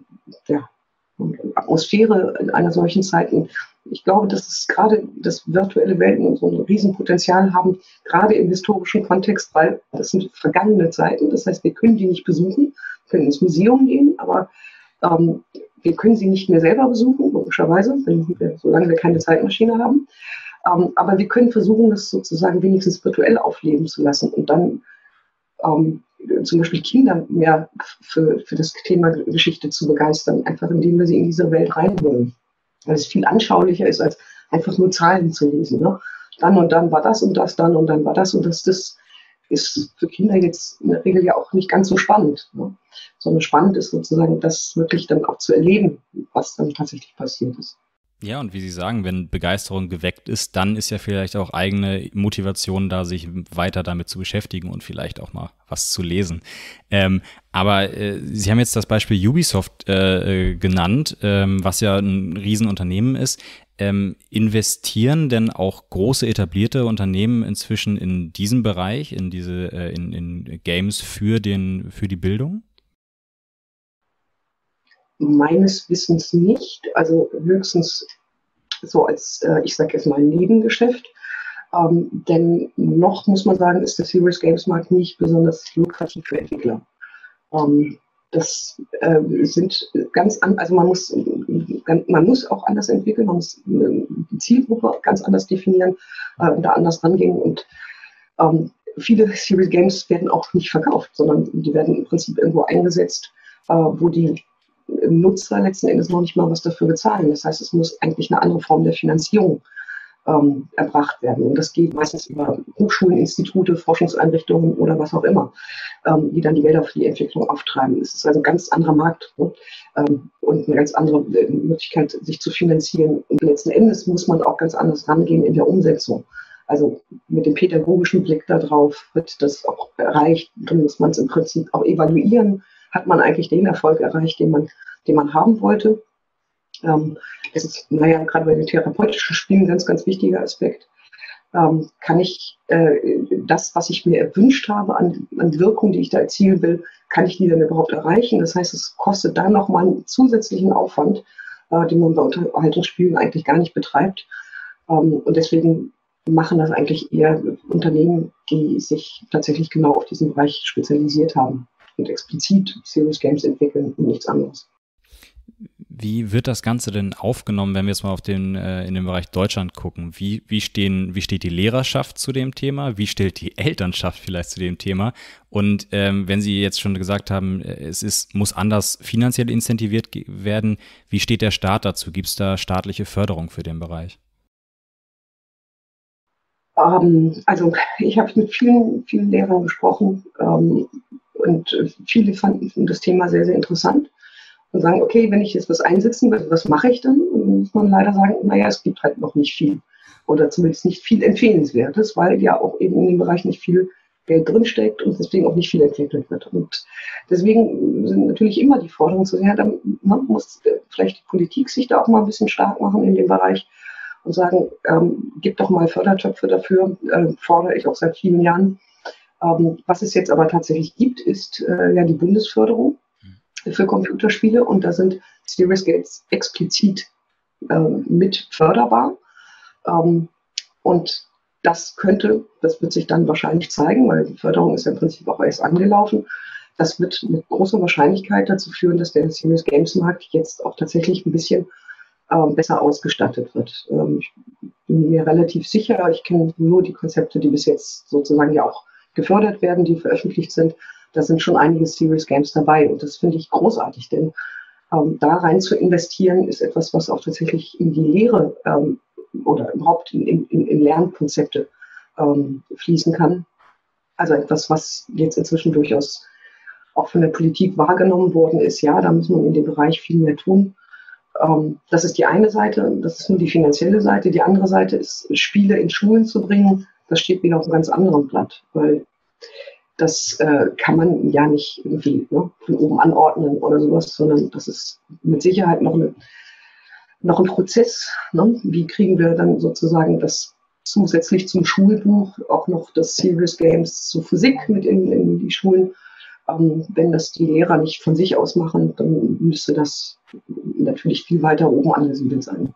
ja, und Atmosphäre in einer solchen Zeit. Und ich glaube, dass es gerade, dass virtuelle Welten so ein Riesenpotenzial haben, gerade im historischen Kontext, weil das sind vergangene Zeiten. Das heißt, wir können die nicht besuchen, können ins Museum gehen, aber ähm, wir können sie nicht mehr selber besuchen, logischerweise, wenn wir, solange wir keine Zeitmaschine haben. Um, aber wir können versuchen, das sozusagen wenigstens virtuell aufleben zu lassen und dann um, zum Beispiel Kinder mehr für, für das Thema Geschichte zu begeistern, einfach indem wir sie in diese Welt reinholen. Weil es viel anschaulicher ist, als einfach nur Zahlen zu lesen. Ne? dann und dann war das und das, dann und dann war das und das. Das ist für Kinder jetzt in der Regel ja auch nicht ganz so spannend. Ne? Sondern spannend ist sozusagen, das wirklich dann auch zu erleben, was dann tatsächlich passiert ist. Ja, und wie Sie sagen, wenn Begeisterung geweckt ist, dann ist ja vielleicht auch eigene Motivation da, sich weiter damit zu beschäftigen und vielleicht auch mal was zu lesen. Ähm, aber äh, Sie haben jetzt das Beispiel Ubisoft äh, genannt, ähm, was ja ein Riesenunternehmen ist. Ähm, investieren denn auch große etablierte Unternehmen inzwischen in diesen Bereich, in diese äh, in, in Games für den für die Bildung? Meines Wissens nicht, also höchstens so als, äh, ich sage jetzt mal, Nebengeschäft. Ähm, denn noch, muss man sagen, ist der Serious Games Markt nicht besonders lukrativ für Entwickler. Ähm, das äh, sind ganz an, also man muss, man muss auch anders entwickeln, man muss die Zielgruppe ganz anders definieren, äh, da anders rangehen und ähm, viele Serious Games werden auch nicht verkauft, sondern die werden im Prinzip irgendwo eingesetzt, äh, wo die Nutzer letzten Endes noch nicht mal was dafür bezahlen. Das heißt, es muss eigentlich eine andere Form der Finanzierung ähm, erbracht werden. Und das geht meistens über Hochschulen, Institute, Forschungseinrichtungen oder was auch immer, ähm, die dann die Gelder für die Entwicklung auftreiben. Es ist also ein ganz anderer Markt, ne? ähm, und eine ganz andere Möglichkeit, sich zu finanzieren. Und letzten Endes muss man auch ganz anders rangehen in der Umsetzung. Also mit dem pädagogischen Blick darauf wird das auch erreicht. Dann muss man es im Prinzip auch evaluieren. Hat man eigentlich den Erfolg erreicht, den man, den man haben wollte? Ähm, das ist, naja, gerade bei den therapeutischen Spielen ein ganz, ganz wichtiger Aspekt. Ähm, kann ich äh, das, was ich mir erwünscht habe an, an Wirkung, die ich da erzielen will, kann ich die dann überhaupt erreichen? Das heißt, es kostet dann nochmal einen zusätzlichen Aufwand, äh, den man bei Unterhaltungsspielen eigentlich gar nicht betreibt. Ähm, und deswegen machen das eigentlich eher Unternehmen, die sich tatsächlich genau auf diesen Bereich spezialisiert haben und explizit Serious Games entwickeln und nichts anderes. Wie wird das Ganze denn aufgenommen, wenn wir jetzt mal auf den, äh, in den Bereich Deutschland gucken? Wie, wie, stehen, wie steht die Lehrerschaft zu dem Thema? Wie steht die Elternschaft vielleicht zu dem Thema? Und ähm, wenn Sie jetzt schon gesagt haben, es ist, muss anders finanziell incentiviert werden, wie steht der Staat dazu? Gibt es da staatliche Förderung für den Bereich? Ähm, also ich habe mit vielen, vielen Lehrern gesprochen ähm, und viele fanden das Thema sehr, sehr interessant. Und sagen, okay, wenn ich jetzt was einsetzen will, was mache ich dann? Und dann muss man leider sagen, naja, es gibt halt noch nicht viel. Oder zumindest nicht viel Empfehlenswertes, weil ja auch eben in dem Bereich nicht viel Geld drinsteckt und deswegen auch nicht viel entwickelt wird. Und deswegen sind natürlich immer die Forderungen so, ja, dann muss vielleicht die Politik sich da auch mal ein bisschen stark machen in dem Bereich und sagen, ähm, gib doch mal Fördertöpfe dafür, äh, fordere ich auch seit vielen Jahren. Ähm, was es jetzt aber tatsächlich gibt, ist äh, ja die Bundesförderung für Computerspiele und da sind Serious Games explizit äh, mit förderbar. Ähm, und das könnte, das wird sich dann wahrscheinlich zeigen, weil die Förderung ist ja im Prinzip auch erst angelaufen. Das wird mit großer Wahrscheinlichkeit dazu führen, dass der Serious Games Markt jetzt auch tatsächlich ein bisschen äh, besser ausgestattet wird. Ähm, ich bin mir relativ sicher, ich kenne nur die Konzepte, die bis jetzt sozusagen ja auch gefördert werden, die veröffentlicht sind. Da sind schon einige Serious Games dabei und das finde ich großartig, denn ähm, da rein zu investieren ist etwas, was auch tatsächlich in die Lehre ähm, oder überhaupt in, in, in Lernkonzepte ähm, fließen kann. Also etwas, was jetzt inzwischen durchaus auch von der Politik wahrgenommen worden ist. Ja, da muss man in dem Bereich viel mehr tun. Ähm, das ist die eine Seite, das ist nur die finanzielle Seite. Die andere Seite ist, Spiele in Schulen zu bringen. Das steht wieder auf einem ganz anderen Blatt, weil das äh, kann man ja nicht irgendwie ne, von oben anordnen oder sowas, sondern das ist mit Sicherheit noch, eine, noch ein Prozess. Ne? Wie kriegen wir dann sozusagen das zusätzlich zum Schulbuch auch noch das Serious Games zur Physik mit in, in die Schulen? Ähm, wenn das die Lehrer nicht von sich aus machen, dann müsste das natürlich viel weiter oben angesiedelt sein.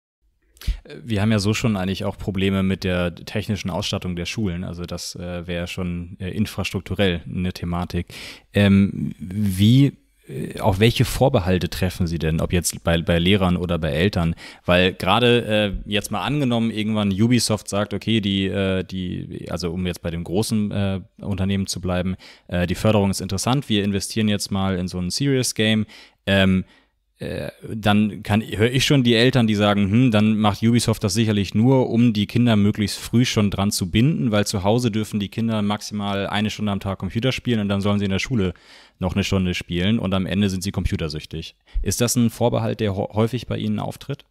Wir haben ja so schon eigentlich auch Probleme mit der technischen Ausstattung der Schulen. Also das äh, wäre schon äh, infrastrukturell eine Thematik. Ähm, wie, äh, auf welche Vorbehalte treffen Sie denn, ob jetzt bei, bei Lehrern oder bei Eltern? Weil gerade äh, jetzt mal angenommen, irgendwann Ubisoft sagt, okay, die, äh, die, also um jetzt bei dem großen äh, Unternehmen zu bleiben, äh, die Förderung ist interessant, wir investieren jetzt mal in so ein Serious Game. Ähm, äh, dann kann höre ich schon die Eltern, die sagen, hm, dann macht Ubisoft das sicherlich nur, um die Kinder möglichst früh schon dran zu binden, weil zu Hause dürfen die Kinder maximal eine Stunde am Tag Computer spielen und dann sollen sie in der Schule noch eine Stunde spielen und am Ende sind sie computersüchtig. Ist das ein Vorbehalt, der häufig bei Ihnen auftritt?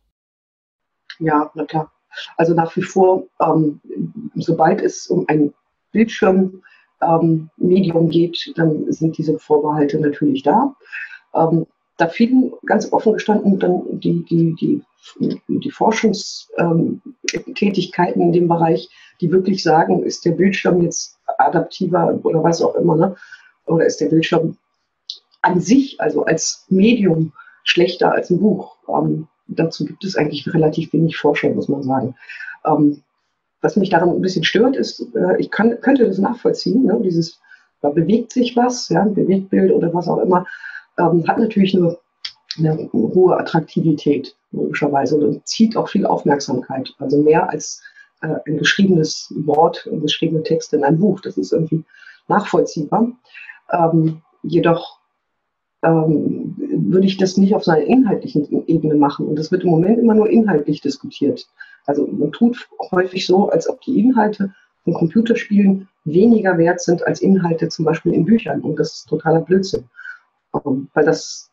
Ja, na klar. Also nach wie vor, ähm, sobald es um ein Bildschirmmedium ähm, geht, dann sind diese Vorbehalte natürlich da. Ähm, da fielen ganz offen gestanden dann die, die, die, die Forschungstätigkeiten ähm, in dem Bereich, die wirklich sagen, ist der Bildschirm jetzt adaptiver oder was auch immer, ne? Oder ist der Bildschirm an sich, also als Medium, schlechter als ein Buch? Ähm, dazu gibt es eigentlich relativ wenig Forschung, muss man sagen. Ähm, was mich daran ein bisschen stört, ist, äh, ich kann, könnte das nachvollziehen, ne? Dieses, da bewegt sich was, ja, ein Bewegtbild oder was auch immer, ähm, hat natürlich nur eine hohe Attraktivität, logischerweise, und zieht auch viel Aufmerksamkeit, also mehr als äh, ein geschriebenes Wort, geschriebene Texte in einem Buch. Das ist irgendwie nachvollziehbar. Ähm, jedoch ähm, würde ich das nicht auf so einer inhaltlichen Ebene machen. Und das wird im Moment immer nur inhaltlich diskutiert. Also man tut häufig so, als ob die Inhalte von Computerspielen weniger wert sind als Inhalte zum Beispiel in Büchern. Und das ist totaler Blödsinn. Ähm, weil das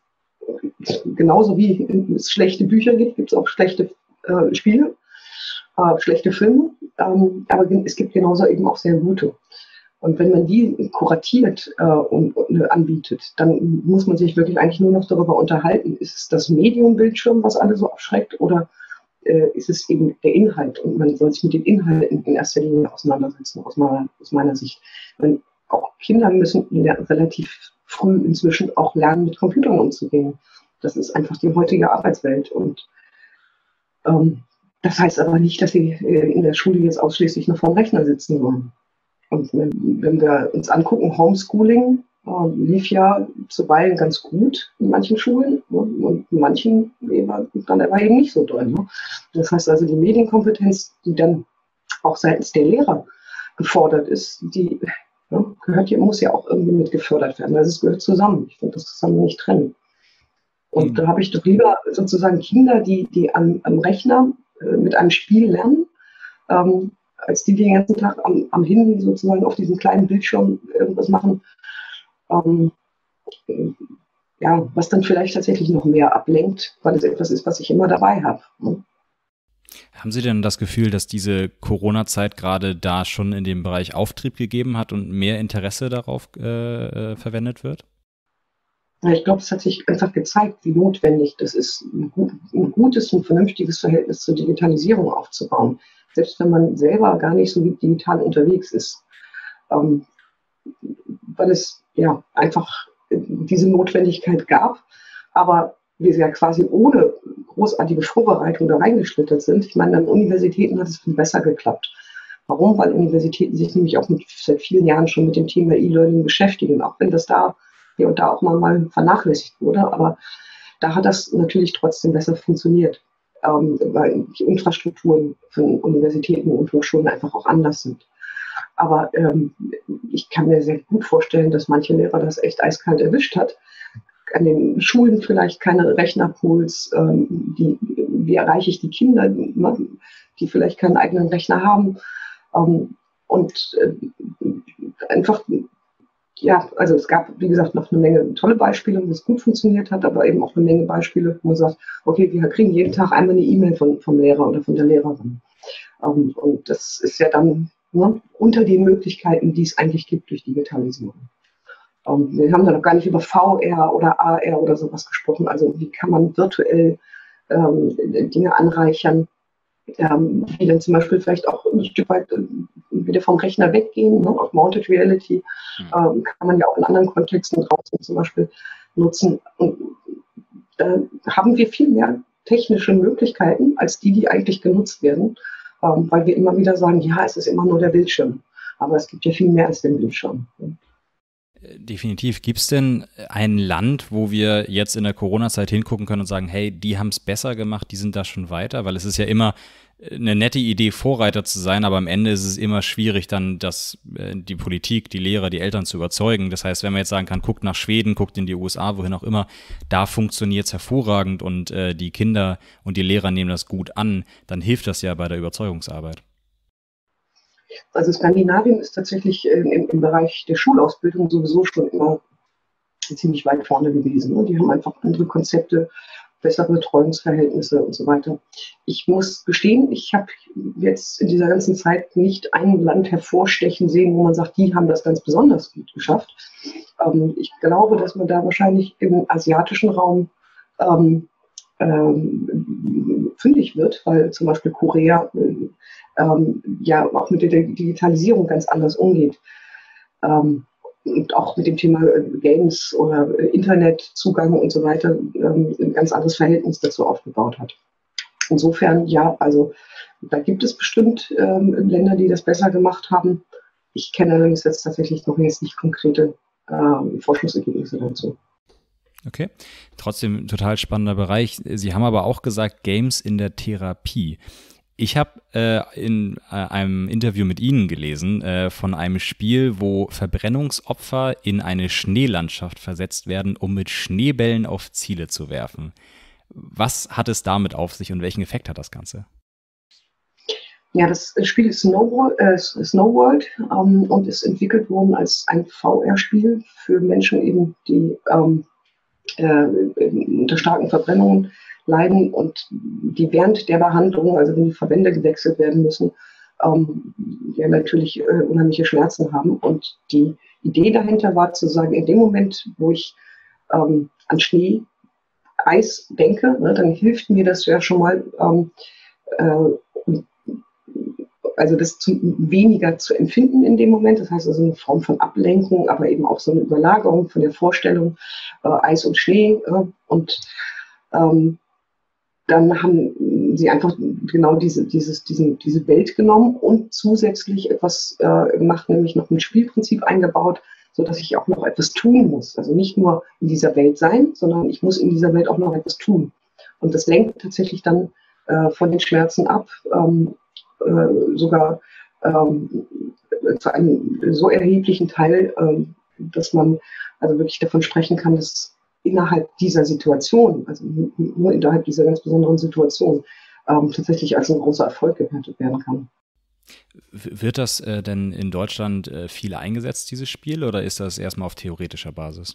genauso wie es schlechte Bücher gibt, gibt es auch schlechte äh, Spiele, äh, schlechte Filme. Ähm, aber es gibt genauso eben auch sehr gute. Und wenn man die kuratiert äh, und, und anbietet, dann muss man sich wirklich eigentlich nur noch darüber unterhalten, ist es das Medium-Bildschirm, was alle so abschreckt, oder äh, ist es eben der Inhalt? Und man soll sich mit den Inhalten in erster Linie auseinandersetzen, aus meiner, aus meiner Sicht. Wenn auch Kinder müssen ja relativ früh inzwischen auch lernen, mit Computern umzugehen. Das ist einfach die heutige Arbeitswelt. Und ähm, das heißt aber nicht, dass sie äh, in der Schule jetzt ausschließlich nur vorm Rechner sitzen wollen. Und wenn, wenn wir uns angucken, Homeschooling äh, lief ja zuweilen ganz gut in manchen Schulen, ne? Und in manchen war dann aber eben nicht so drin. Ne? Das heißt also, die Medienkompetenz, die dann auch seitens der Lehrer gefordert ist, die ne, gehört, muss ja auch irgendwie mit gefördert werden. Also es gehört zusammen. Ich finde, das kann man nicht trennen. Und mhm. da habe ich doch lieber sozusagen Kinder, die, die am, am Rechner äh, mit einem Spiel lernen, ähm, als die, die den ganzen Tag am, am Handy sozusagen auf diesem kleinen Bildschirm irgendwas machen, ähm, ja, was dann vielleicht tatsächlich noch mehr ablenkt, weil es etwas ist, was ich immer dabei habe. Ne? Haben Sie denn das Gefühl, dass diese Corona-Zeit gerade da schon in dem Bereich Auftrieb gegeben hat und mehr Interesse darauf äh, verwendet wird? Ja, ich glaube, es hat sich einfach gezeigt, wie notwendig das ist, ein, gut, ein gutes und vernünftiges Verhältnis zur Digitalisierung aufzubauen. Selbst wenn man selber gar nicht so digital unterwegs ist. Ähm, weil es ja einfach diese Notwendigkeit gab, aber wir ja quasi ohne großartige Vorbereitung da reingeschlittert sind. Ich meine, an Universitäten hat es viel besser geklappt. Warum? Weil Universitäten sich nämlich auch mit, seit vielen Jahren schon mit dem Thema E-Learning beschäftigen, auch wenn das da hier und da auch mal, mal vernachlässigt wurde. Aber da hat das natürlich trotzdem besser funktioniert, ähm, weil die Infrastrukturen von Universitäten und Hochschulen einfach auch anders sind. Aber ähm, ich kann mir sehr gut vorstellen, dass manche Lehrer das echt eiskalt erwischt hat. An den Schulen vielleicht keine Rechnerpools. Ähm, die, wie erreiche ich die Kinder, die vielleicht keinen eigenen Rechner haben? Ähm, und äh, einfach, ja, also es gab, wie gesagt, noch eine Menge tolle Beispiele, wo es gut funktioniert hat, aber eben auch eine Menge Beispiele, wo man sagt, okay, wir kriegen jeden Tag einmal eine E-Mail von, vom Lehrer oder von der Lehrerin. Ähm, und das ist ja dann ne, unter den Möglichkeiten, die es eigentlich gibt durch Digitalisierung. Um, wir haben da noch gar nicht über V R oder A R oder sowas gesprochen. Also wie kann man virtuell ähm, Dinge anreichern, ähm, die dann zum Beispiel vielleicht auch ein Stück weit äh, wieder vom Rechner weggehen. Ne? Augmented Reality ähm, kann man ja auch in anderen Kontexten draußen zum Beispiel nutzen. Und da äh, haben wir viel mehr technische Möglichkeiten als die, die eigentlich genutzt werden, ähm, weil wir immer wieder sagen, ja, es ist immer nur der Bildschirm. Aber es gibt ja viel mehr als den Bildschirm. Definitiv. Gibt es denn ein Land, wo wir jetzt in der Corona-Zeit hingucken können und sagen, hey, die haben es besser gemacht, die sind da schon weiter? Weil es ist ja immer eine nette Idee, Vorreiter zu sein, aber am Ende ist es immer schwierig, dann das, die Politik, die Lehrer, die Eltern zu überzeugen. Das heißt, wenn man jetzt sagen kann, guckt nach Schweden, guckt in die U S A, wohin auch immer, da funktioniert es hervorragend und äh, die Kinder und die Lehrer nehmen das gut an, dann hilft das ja bei der Überzeugungsarbeit. Also Skandinavien ist tatsächlich äh, im, im Bereich der Schulausbildung sowieso schon immer ziemlich weit vorne gewesen. Ne? Die haben einfach andere Konzepte, bessere Betreuungsverhältnisse und so weiter. Ich muss gestehen, ich habe jetzt in dieser ganzen Zeit nicht ein Land hervorstechen sehen, wo man sagt, die haben das ganz besonders gut geschafft. Ähm, ich glaube, dass man da wahrscheinlich im asiatischen Raum ähm, ähm, fündig wird, weil zum Beispiel Korea ähm, ja auch mit der Digitalisierung ganz anders umgeht. Ähm, und auch mit dem Thema Games oder Internetzugang und so weiter ähm, ein ganz anderes Verhältnis dazu aufgebaut hat. Insofern, ja, also da gibt es bestimmt ähm, Länder, die das besser gemacht haben. Ich kenne allerdings jetzt tatsächlich noch jetzt nicht konkrete ähm, Forschungsergebnisse dazu. Okay, trotzdem total spannender Bereich. Sie haben aber auch gesagt, Games in der Therapie. Ich habe äh, in äh, einem Interview mit Ihnen gelesen äh, von einem Spiel, wo Verbrennungsopfer in eine Schneelandschaft versetzt werden, um mit Schneebällen auf Ziele zu werfen. Was hat es damit auf sich und welchen Effekt hat das Ganze? Ja, das Spiel ist Snowworld, äh, Snowworld ähm, und ist entwickelt worden als ein V R-Spiel für Menschen, eben, die ähm, äh, unter starken Verbrennungen leiden und die während der Behandlung, also wenn die Verbände gewechselt werden müssen, ähm, ja natürlich äh, unheimliche Schmerzen haben. Und die Idee dahinter war zu sagen, in dem Moment, wo ich ähm, an Schnee, Eis denke, ne, dann hilft mir das ja schon mal, ähm, äh, also das zu, weniger zu empfinden in dem Moment. Das heißt also eine Form von Ablenkung, aber eben auch so eine Überlagerung von der Vorstellung äh, Eis und Schnee. Äh, und ähm, dann haben sie einfach genau diese, dieses, diesen, diese Welt genommen und zusätzlich etwas äh, gemacht, nämlich noch ein Spielprinzip eingebaut, sodass ich auch noch etwas tun muss. Also nicht nur in dieser Welt sein, sondern ich muss in dieser Welt auch noch etwas tun. Und das lenkt tatsächlich dann äh, von den Schmerzen ab, ähm, äh, sogar ähm, zu einem so erheblichen Teil, äh, dass man also wirklich davon sprechen kann, dass innerhalb dieser Situation, also nur innerhalb dieser ganz besonderen Situation, ähm, tatsächlich als ein großer Erfolg gewertet werden kann. Wird das äh, denn in Deutschland äh, viel eingesetzt, dieses Spiel, oder ist das erstmal auf theoretischer Basis?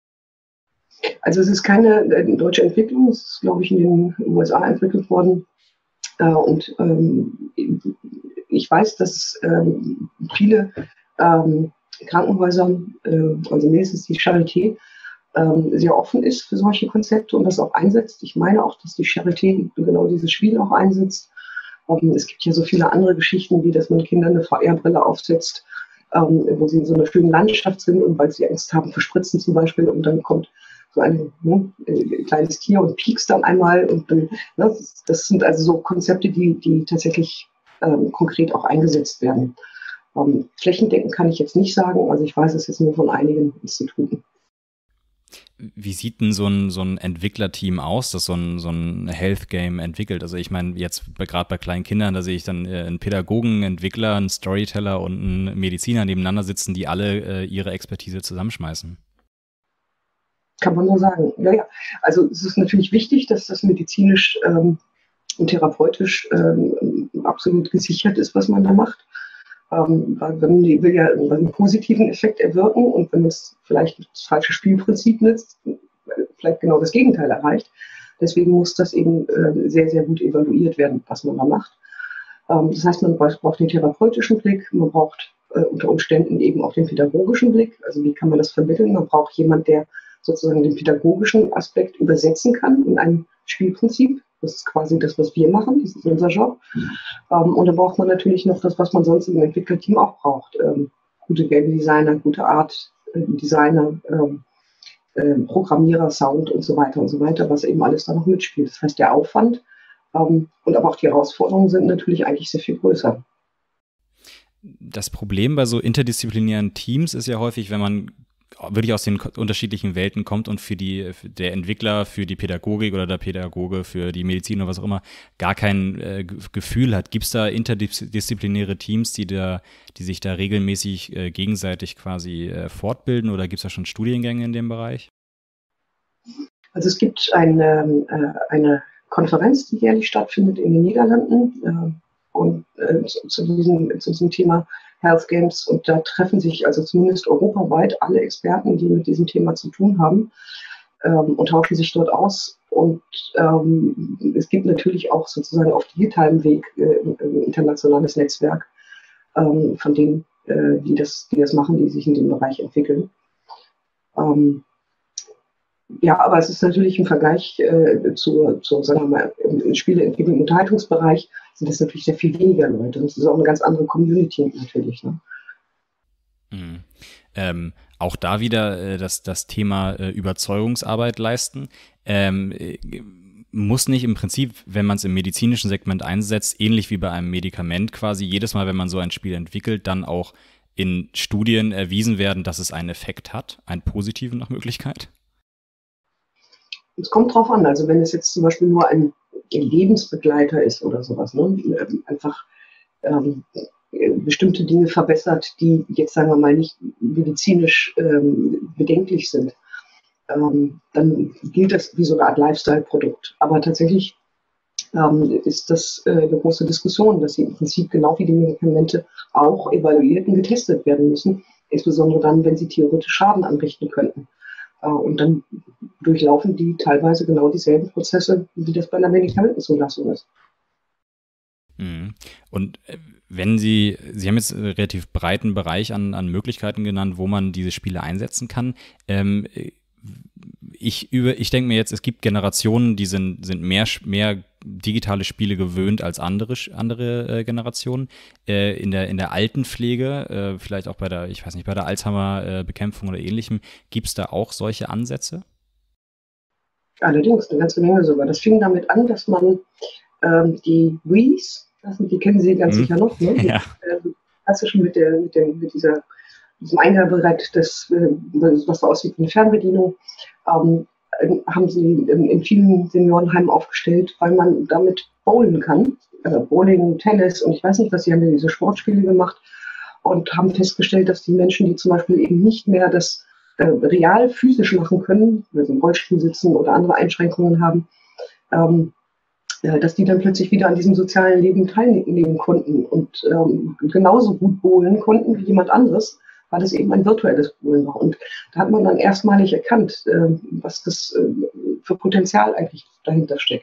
Also es ist keine äh, deutsche Entwicklung, es ist, glaube ich, in den U S A entwickelt worden. Äh, und ähm, ich weiß, dass ähm, viele ähm, Krankenhäuser, äh, also mindestens die Charité, sehr offen ist für solche Konzepte und das auch einsetzt. Ich meine auch, dass die Charité genau dieses Spiel auch einsetzt. Es gibt ja so viele andere Geschichten, wie dass man Kindern eine V R-Brille aufsetzt, wo sie in so einer schönen Landschaft sind und weil sie Angst haben vor Spritzen zum Beispiel und dann kommt so ein ne, kleines Tier und piekst dann einmal. Und dann, ne, das sind also so Konzepte, die, die tatsächlich ähm, konkret auch eingesetzt werden. Ähm, flächendeckend kann ich jetzt nicht sagen, also ich weiß es jetzt nur von einigen Instituten. Wie sieht denn so ein, so ein Entwicklerteam aus, das so ein, so ein Health-Game entwickelt? Also ich meine, jetzt gerade bei kleinen Kindern, da sehe ich dann äh, einen Pädagogen, einen Entwickler, einen Storyteller und einen Mediziner nebeneinander sitzen, die alle äh, ihre Expertise zusammenschmeißen. Kann man nur sagen. Ja, ja. Also es ist natürlich wichtig, dass das medizinisch ähm, und therapeutisch ähm, absolut gesichert ist, was man da macht. Ähm, weil man will ja einen positiven Effekt erwirken und wenn es vielleicht das falsche Spielprinzip nutzt, vielleicht genau das Gegenteil erreicht. Deswegen muss das eben äh, sehr, sehr gut evaluiert werden, was man da macht. Ähm, das heißt, man braucht den therapeutischen Blick, man braucht äh, unter Umständen eben auch den pädagogischen Blick. Also wie kann man das vermitteln? Man braucht jemanden, der sozusagen den pädagogischen Aspekt übersetzen kann in ein Spielprinzip. Das ist quasi das, was wir machen. Das ist unser Job. Ähm, und da braucht man natürlich noch das, was man sonst im Entwicklerteam auch braucht. Ähm, gute Game Designer, gute Art äh, Designer, ähm, äh, Programmierer, Sound und so weiter und so weiter, was eben alles da noch mitspielt. Das heißt, der Aufwand ähm, und aber auch die Herausforderungen sind natürlich eigentlich sehr viel größer. Das Problem bei so interdisziplinären Teams ist ja häufig, wenn man wirklich aus den unterschiedlichen Welten kommt und für die für der Entwickler, für die Pädagogik oder der Pädagoge, für die Medizin oder was auch immer, gar kein äh, Gefühl hat. Gibt es da interdisziplinäre Teams, die da, die sich da regelmäßig äh, gegenseitig quasi äh, fortbilden, oder gibt es da schon Studiengänge in dem Bereich? Also es gibt eine, äh, eine Konferenz, die jährlich stattfindet in den Niederlanden äh, und äh, zu, zu, diesem, zu diesem Thema Health Games, und da treffen sich also zumindest europaweit alle Experten, die mit diesem Thema zu tun haben, ähm, und tauschen sich dort aus. Und ähm, es gibt natürlich auch sozusagen auf digitalem Weg äh, ein internationales Netzwerk ähm, von denen, äh, die, das, die das machen, die sich in dem Bereich entwickeln. Ähm, Ja, aber es ist natürlich im Vergleich äh, zur, zur, sagen wir mal, im Spieleentwicklung und Unterhaltungsbereich sind das natürlich sehr viel weniger Leute. Und es ist auch eine ganz andere Community natürlich. Ne? Mhm. Ähm, auch da wieder äh, das, das Thema äh, Überzeugungsarbeit leisten. Ähm, äh, muss nicht im Prinzip, wenn man es im medizinischen Segment einsetzt, ähnlich wie bei einem Medikament quasi, jedes Mal, wenn man so ein Spiel entwickelt, dann auch in Studien erwiesen werden, dass es einen Effekt hat, einen positiven nach Möglichkeit? Es kommt drauf an, also wenn es jetzt zum Beispiel nur ein Lebensbegleiter ist oder sowas, ne? Einfach ähm, bestimmte Dinge verbessert, die jetzt, sagen wir mal, nicht medizinisch ähm, bedenklich sind, ähm, dann gilt das wie so eine Art Lifestyle-Produkt. Aber tatsächlich ähm, ist das äh, eine große Diskussion, dass sie im Prinzip genau wie die Medikamente auch evaluiert und getestet werden müssen, insbesondere dann, wenn sie theoretisch Schaden anrichten könnten. Und dann durchlaufen die teilweise genau dieselben Prozesse, wie das bei einer Medikamentenzulassung ist. Und wenn Sie, Sie haben jetzt einen relativ breiten Bereich an, an Möglichkeiten genannt, wo man diese Spiele einsetzen kann. Ähm, ich über, ich denke mir jetzt, es gibt Generationen, die sind, sind mehr, mehr digitale Spiele gewöhnt als andere, andere äh, Generationen. Äh, in der, in der Altenpflege, äh, vielleicht auch bei der, ich weiß nicht, bei der Alzheimer-Bekämpfung oder ähnlichem, gibt es da auch solche Ansätze? Allerdings, eine ganze Menge sogar. Das fing damit an, dass man ähm, die Wiis, die kennen Sie ganz hm. sicher noch, ne? Ja. Mit, äh, klassischen mit, der, mit, der, mit dieser, diesem Eingabegerät, das, äh, was so aussieht wie eine Fernbedienung, ähm, haben sie in, in vielen Seniorenheimen aufgestellt, weil man damit bowlen kann. Also Bowling, Tennis und ich weiß nicht was, sie haben ja diese Sportspiele gemacht und haben festgestellt, dass die Menschen, die zum Beispiel eben nicht mehr das äh, real physisch machen können, weil sie im Rollstuhl sitzen oder andere Einschränkungen haben, ähm, äh, dass die dann plötzlich wieder an diesem sozialen Leben teilnehmen konnten und ähm, genauso gut bowlen konnten wie jemand anderes, weil das eben ein virtuelles Bowlen war. Und da hat man dann erstmalig erkannt, äh, was das äh, für Potenzial eigentlich dahinter steckt.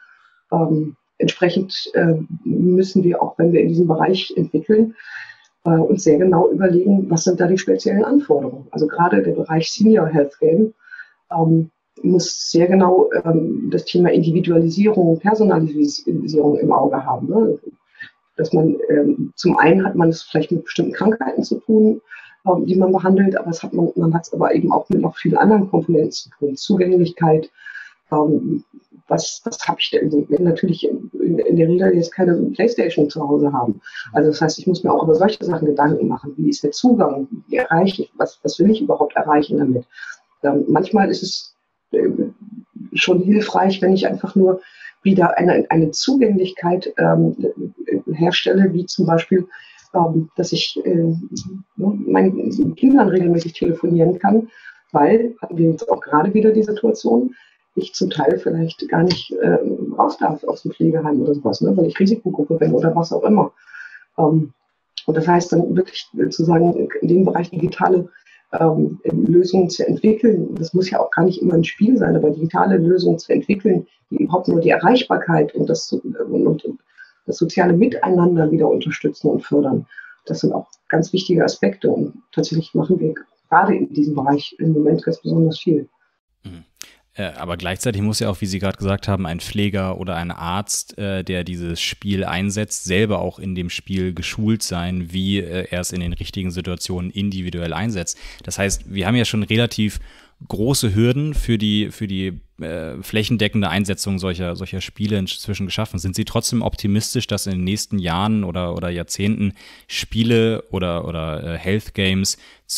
Ähm, entsprechend äh, müssen wir auch, wenn wir in diesem Bereich entwickeln, äh, uns sehr genau überlegen, was sind da die speziellen Anforderungen. Also gerade der Bereich Senior Health Game ähm, muss sehr genau ähm, das Thema Individualisierung, Personalisierung im Auge haben. Ne? Dass man ähm, zum einen hat man es vielleicht mit bestimmten Krankheiten zu tun, ähm, die man behandelt, aber es hat man, man hat es aber eben auch mit noch vielen anderen Komponenten zu tun. Zugänglichkeit, ähm, was, was habe ich denn? Ich will natürlich in, in der Regel jetzt keine Playstation zu Hause haben. Also das heißt, ich muss mir auch über solche Sachen Gedanken machen. Wie ist der Zugang? Wie erreiche ich? Was, was will ich überhaupt erreichen damit? Ähm, manchmal ist es äh, schon hilfreich, wenn ich einfach nur wieder eine, eine Zugänglichkeit ähm, herstelle, wie zum Beispiel, ähm, dass ich äh, meinen Kindern regelmäßig telefonieren kann, weil, hatten wir jetzt auch gerade wieder die Situation, ich zum Teil vielleicht gar nicht äh, raus darf aus dem Pflegeheim oder sowas, ne, weil ich Risikogruppe bin oder was auch immer. Ähm, und das heißt dann wirklich zu sagen, in dem Bereich digitale ähm, Lösungen zu entwickeln, das muss ja auch gar nicht immer ein Spiel sein, aber digitale Lösungen zu entwickeln, die überhaupt nur die Erreichbarkeit und das, und, und das soziale Miteinander wieder unterstützen und fördern. Das sind auch ganz wichtige Aspekte und tatsächlich machen wir gerade in diesem Bereich im Moment ganz besonders viel. Mhm. Aber gleichzeitig muss ja auch, wie Sie gerade gesagt haben, ein Pfleger oder ein Arzt, äh, der dieses Spiel einsetzt, selber auch in dem Spiel geschult sein, wie äh, er es in den richtigen Situationen individuell einsetzt. Das heißt, wir haben ja schon relativ große Hürden für die, für die äh, flächendeckende Einsetzung solcher, solcher Spiele inzwischen geschaffen. Sind Sie trotzdem optimistisch, dass in den nächsten Jahren oder, oder Jahrzehnten Spiele oder, oder äh, Health Games zum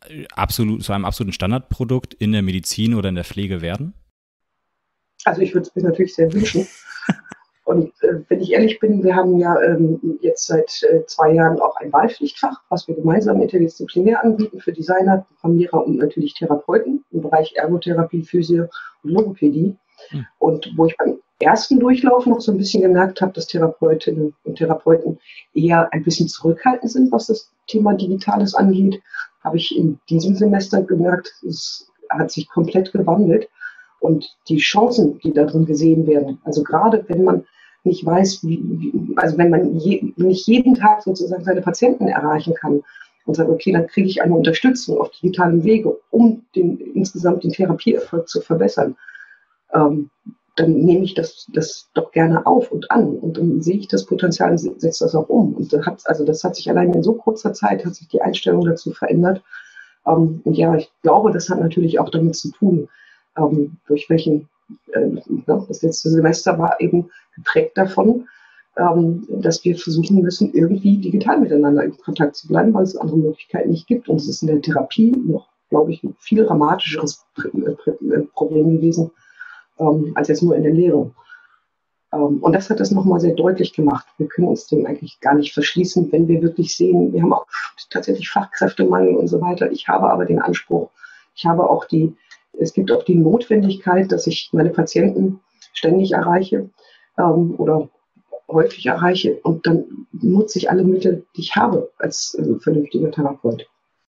absolut, zu einem absoluten Standardprodukt in der Medizin oder in der Pflege werden? Also ich würde es mir natürlich sehr wünschen. Und äh, wenn ich ehrlich bin, wir haben ja ähm, jetzt seit äh, zwei Jahren auch ein Wahlpflichtfach, was wir gemeinsam interdisziplinär anbieten für Designer, Programmierer und natürlich Therapeuten im Bereich Ergotherapie, Physio und Logopädie. Hm. Und wo ich beim ersten Durchlauf noch so ein bisschen gemerkt habe, dass Therapeutinnen und Therapeuten eher ein bisschen zurückhaltend sind, was das Thema Digitales angeht, habe ich in diesem Semester gemerkt, es hat sich komplett gewandelt. Und die Chancen, die da drin gesehen werden, also gerade wenn man nicht weiß, wie, wie also wenn man je, nicht jeden Tag sozusagen seine Patienten erreichen kann und sagt, okay, dann kriege ich eine Unterstützung auf digitalem Wege, um den, insgesamt den Therapieerfolg zu verbessern, ähm, dann nehme ich das, das doch gerne auf und an und dann sehe ich das Potenzial und setze das auch um. Und das hat, also das hat sich allein in so kurzer Zeit, hat sich die Einstellung dazu verändert. Ähm, und ja, ich glaube, das hat natürlich auch damit zu tun, Ähm, durch welchen, äh, ja, das letzte Semester war eben geprägt davon, ähm, dass wir versuchen müssen, irgendwie digital miteinander in Kontakt zu bleiben, weil es andere Möglichkeiten nicht gibt. Und es ist in der Therapie noch, glaube ich, ein viel dramatischeres Problem gewesen, ähm, als jetzt nur in der Lehre. Ähm, und das hat das nochmal sehr deutlich gemacht. Wir können uns dem eigentlich gar nicht verschließen, wenn wir wirklich sehen, wir haben auch tatsächlich Fachkräftemangel und so weiter. Ich habe aber den Anspruch, ich habe auch die Es gibt auch die Notwendigkeit, dass ich meine Patienten ständig erreiche ähm, oder häufig erreiche und dann nutze ich alle Mittel, die ich habe als äh, vernünftiger Therapeut.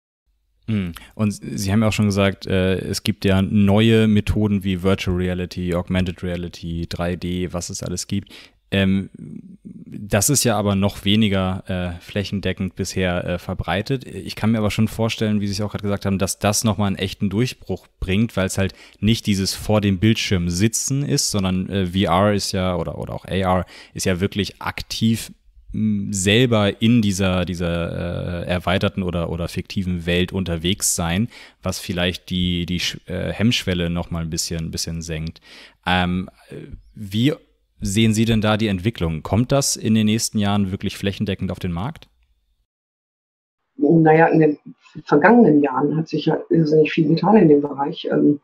Und Sie haben ja auch schon gesagt, äh, es gibt ja neue Methoden wie Virtual Reality, Augmented Reality, drei D, was es alles gibt. Ähm, das ist ja aber noch weniger äh, flächendeckend bisher äh, verbreitet. Ich kann mir aber schon vorstellen, wie Sie es auch gerade gesagt haben, dass das nochmal einen echten Durchbruch bringt, weil es halt nicht dieses vor dem Bildschirm sitzen ist, sondern äh, V R ist ja, oder, oder auch A R ist ja wirklich aktiv mh, selber in dieser, dieser äh, erweiterten oder, oder fiktiven Welt unterwegs sein, was vielleicht die, die äh, Hemmschwelle nochmal ein bisschen, ein bisschen senkt. Ähm, wie sehen Sie denn da die Entwicklung? Kommt das in den nächsten Jahren wirklich flächendeckend auf den Markt? Naja, in den vergangenen Jahren hat sich ja irrsinnig viel getan in dem Bereich. Ähm,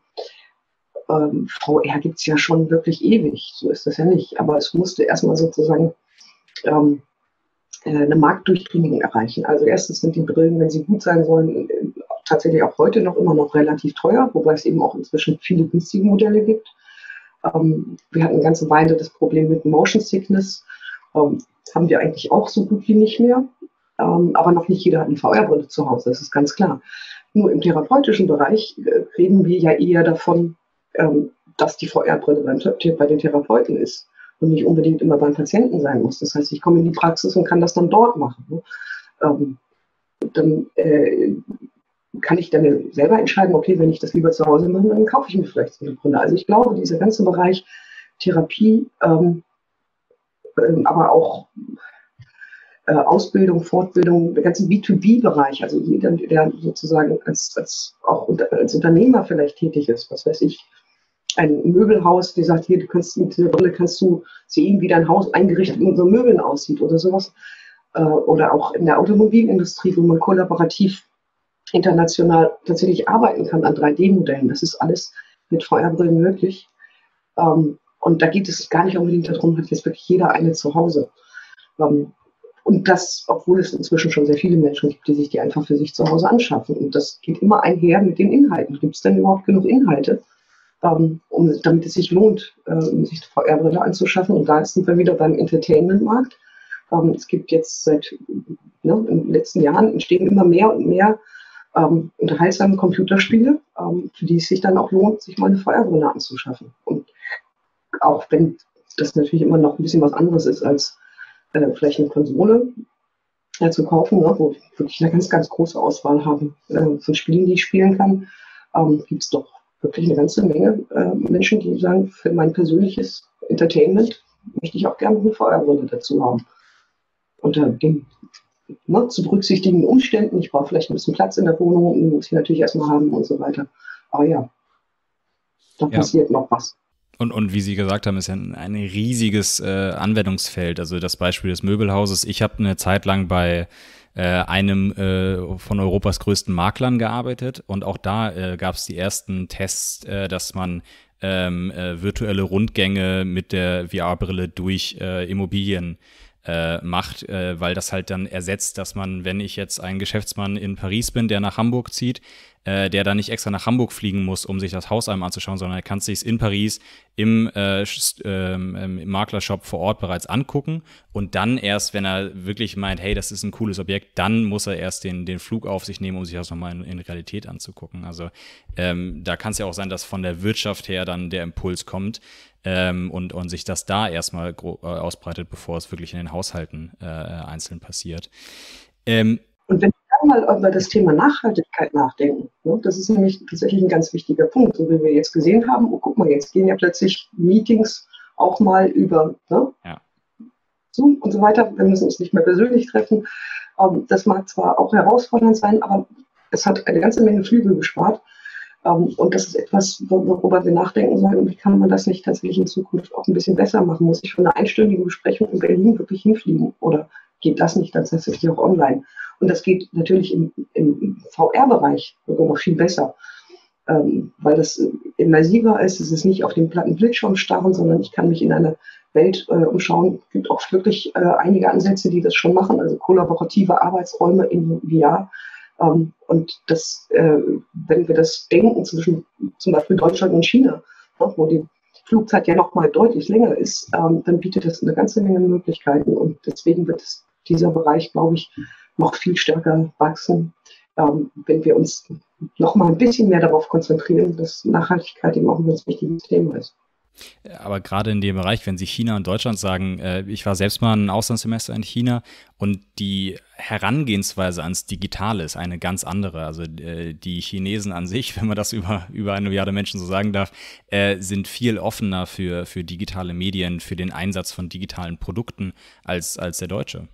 ähm, V R gibt es ja schon wirklich ewig, so ist das ja nicht. Aber es musste erstmal sozusagen ähm, eine Marktdurchdringung erreichen. Also erstens sind die Brillen, wenn sie gut sein sollen, tatsächlich auch heute noch immer noch relativ teuer, wobei es eben auch inzwischen viele günstige Modelle gibt. Ähm, wir hatten eine ganze Weile das Problem mit Motion Sickness. Ähm, das haben wir eigentlich auch so gut wie nicht mehr. Ähm, aber noch nicht jeder hat eine V R-Brille zu Hause, das ist ganz klar. Nur im therapeutischen Bereich äh, reden wir ja eher davon, ähm, dass die V R-Brille beim, bei den Therapeuten ist und nicht unbedingt immer beim Patienten sein muss. Das heißt, ich komme in die Praxis und kann das dann dort machen. Ne? Ähm, dann äh, kann ich dann selber entscheiden, okay, wenn ich das lieber zu Hause mache, dann kaufe ich mir vielleicht so eine Brille. Also ich glaube, dieser ganze Bereich Therapie, ähm, ähm, aber auch äh, Ausbildung, Fortbildung, der ganze B zwei B-Bereich, also jeder, der sozusagen als, als, auch unter, als Unternehmer vielleicht tätig ist, was weiß ich, ein Möbelhaus, die sagt, hier, du kannst mit dieser Brille kannst du sehen, wie dein Haus eingerichtet mit so Möbeln aussieht oder sowas. Äh, oder auch in der Automobilindustrie, wo man kollaborativ international tatsächlich arbeiten kann an drei D-Modellen. Das ist alles mit V R-Brillen möglich. Ähm, und da geht es gar nicht unbedingt darum, hat jetzt wirklich jeder eine zu Hause. Ähm, und das, obwohl es inzwischen schon sehr viele Menschen gibt, die sich die einfach für sich zu Hause anschaffen. Und das geht immer einher mit den Inhalten. Gibt es denn überhaupt genug Inhalte, ähm, um, damit es sich lohnt, äh, sich eine V R-Brille anzuschaffen? Und da sind wir wieder beim Entertainment-Markt. Ähm, es gibt jetzt seit ne, in den letzten Jahren entstehen immer mehr und mehr Ähm, unterhaltsame Computerspiele, ähm, für die es sich dann auch lohnt, sich mal eine V R-Brille anzuschaffen. Und auch wenn das natürlich immer noch ein bisschen was anderes ist, als äh, vielleicht eine Konsole äh, zu kaufen, ne, wo ich wirklich eine ganz, ganz große Auswahl habe äh, von Spielen, die ich spielen kann, ähm, gibt es doch wirklich eine ganze Menge äh, Menschen, die sagen, für mein persönliches Entertainment möchte ich auch gerne eine V R-Brille dazu haben. Unter den Ne, zu berücksichtigenden Umständen. Ich brauche vielleicht ein bisschen Platz in der Wohnung, die muss ich natürlich erstmal haben und so weiter. Aber ja, da Ja. passiert noch was. Und, und wie Sie gesagt haben, ist ja ein, ein riesiges äh, Anwendungsfeld. Also das Beispiel des Möbelhauses. Ich habe eine Zeit lang bei äh, einem äh, von Europas größten Maklern gearbeitet und auch da äh, gab es die ersten Tests, äh, dass man ähm, äh, virtuelle Rundgänge mit der V R-Brille durch äh, Immobilien äh, macht, äh, weil das halt dann ersetzt, dass man, wenn ich jetzt ein Geschäftsmann in Paris bin, der nach Hamburg zieht, äh, der dann nicht extra nach Hamburg fliegen muss, um sich das Haus einmal anzuschauen, sondern er kann es sich in Paris im, äh, ähm, im Maklershop vor Ort bereits angucken und dann erst, wenn er wirklich meint, hey, das ist ein cooles Objekt, dann muss er erst den, den Flug auf sich nehmen, um sich das nochmal in, in Realität anzugucken. Also ähm, da kann es ja auch sein, dass von der Wirtschaft her dann der Impuls kommt, Ähm, und, und sich das da erstmal gro- äh, ausbreitet, bevor es wirklich in den Haushalten äh, einzeln passiert. Ähm, und wenn wir dann mal über das Thema Nachhaltigkeit nachdenken, ne, das ist nämlich tatsächlich ein ganz wichtiger Punkt, so wie wir jetzt gesehen haben, oh, guck mal, jetzt gehen ja plötzlich Meetings auch mal über ne, ja. Zoom und so weiter, wir müssen uns nicht mehr persönlich treffen. Ähm, das mag zwar auch herausfordernd sein, aber es hat eine ganze Menge Flügel gespart. Um, und das ist etwas, worüber wir nachdenken sollen. Wie kann man das nicht tatsächlich in Zukunft auch ein bisschen besser machen? Muss ich für eine einstündige Besprechung in Berlin wirklich hinfliegen? Oder geht das nicht tatsächlich auch online? Und das geht natürlich im, im V R-Bereich sogar noch viel besser, ähm, weil das immersiver ist. Es ist nicht auf dem platten Bildschirm starren, sondern ich kann mich in einer Welt äh, umschauen. Es gibt auch wirklich äh, einige Ansätze, die das schon machen, also kollaborative Arbeitsräume in V R. Um, und das, äh, wenn wir das denken zwischen zum Beispiel Deutschland und China, ne, wo die Flugzeit ja noch mal deutlich länger ist, ähm, dann bietet das eine ganze Menge Möglichkeiten. Und deswegen wird es, dieser Bereich, glaube ich, noch viel stärker wachsen, ähm, wenn wir uns noch mal ein bisschen mehr darauf konzentrieren, dass Nachhaltigkeit eben auch ein ganz wichtiges Thema ist. Aber gerade in dem Bereich, wenn Sie China und Deutschland sagen, äh, ich war selbst mal ein Auslandssemester in China und die Herangehensweise ans Digitale ist eine ganz andere. Also äh, die Chinesen an sich, wenn man das über, über eine Milliarde Menschen so sagen darf, äh, sind viel offener für, für digitale Medien, für den Einsatz von digitalen Produkten als, als der Deutsche.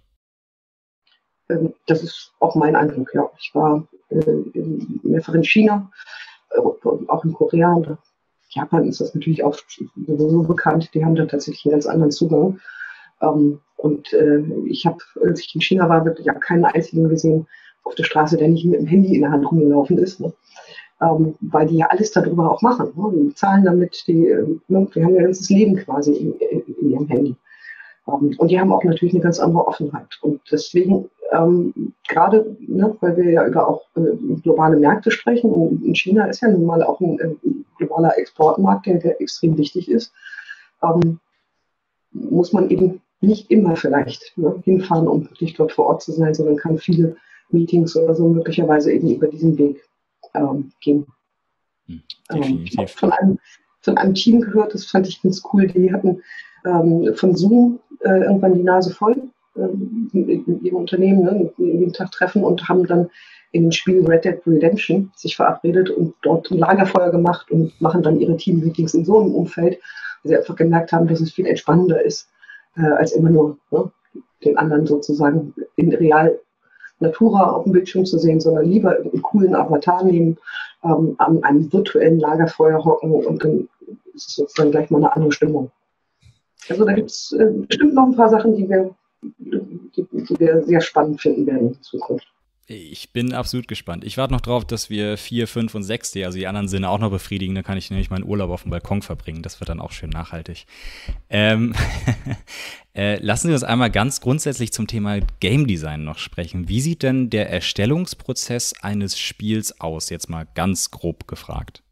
Ähm, das ist auch mein Eindruck, ja. Ich war äh, in, mehrfach in China, äh, auch in Korea und Japan ist das natürlich auch so bekannt, die haben da tatsächlich einen ganz anderen Zugang. Ähm, und äh, ich habe, als ich in China war, wirklich auch keinen einzigen gesehen auf der Straße, der nicht mit dem Handy in der Hand rumgelaufen ist. Ne? Ähm, weil die ja alles darüber auch machen. Ne? Die bezahlen damit, die, äh, die haben ihr ganzes Leben quasi in, in ihrem Handy. Um, und die haben auch natürlich eine ganz andere Offenheit. Und deswegen, ähm, gerade, ne, weil wir ja über auch äh, globale Märkte sprechen, und in China ist ja nun mal auch ein, ein globaler Exportmarkt, der, der extrem wichtig ist, ähm, muss man eben nicht immer vielleicht ne, hinfahren, um wirklich dort vor Ort zu sein, sondern kann viele Meetings oder so möglicherweise eben über diesen Weg ähm, gehen. Hm, ähm, ich habe von einem, von einem Team gehört, das fand ich ganz cool, die hatten ähm, von Zoom äh, irgendwann die Nase voll ähm, in, in ihrem Unternehmen, ne, jeden Tag treffen und haben dann in dem Spiel Red Dead Redemption sich verabredet und dort ein Lagerfeuer gemacht und machen dann ihre Team-Meetings in so einem Umfeld, weil sie einfach gemerkt haben, dass es viel entspannender ist, äh, als immer nur ne, den anderen sozusagen in real Natura auf dem Bildschirm zu sehen, sondern lieber einen coolen Avatar nehmen, ähm, an einem virtuellen Lagerfeuer hocken und dann ist es sozusagen gleich mal eine andere Stimmung. Also da gibt es äh, bestimmt noch ein paar Sachen, die wir, die, die wir sehr spannend finden werden in Zukunft. Ich bin absolut gespannt. Ich warte noch drauf, dass wir vier, fünf und sechs D, also die anderen Sinne auch noch befriedigen. Dann kann ich nämlich meinen Urlaub auf dem Balkon verbringen. Das wird dann auch schön nachhaltig. Ähm, äh, lassen Sie uns einmal ganz grundsätzlich zum Thema Game Design noch sprechen. Wie sieht denn der Erstellungsprozess eines Spiels aus? Jetzt mal ganz grob gefragt.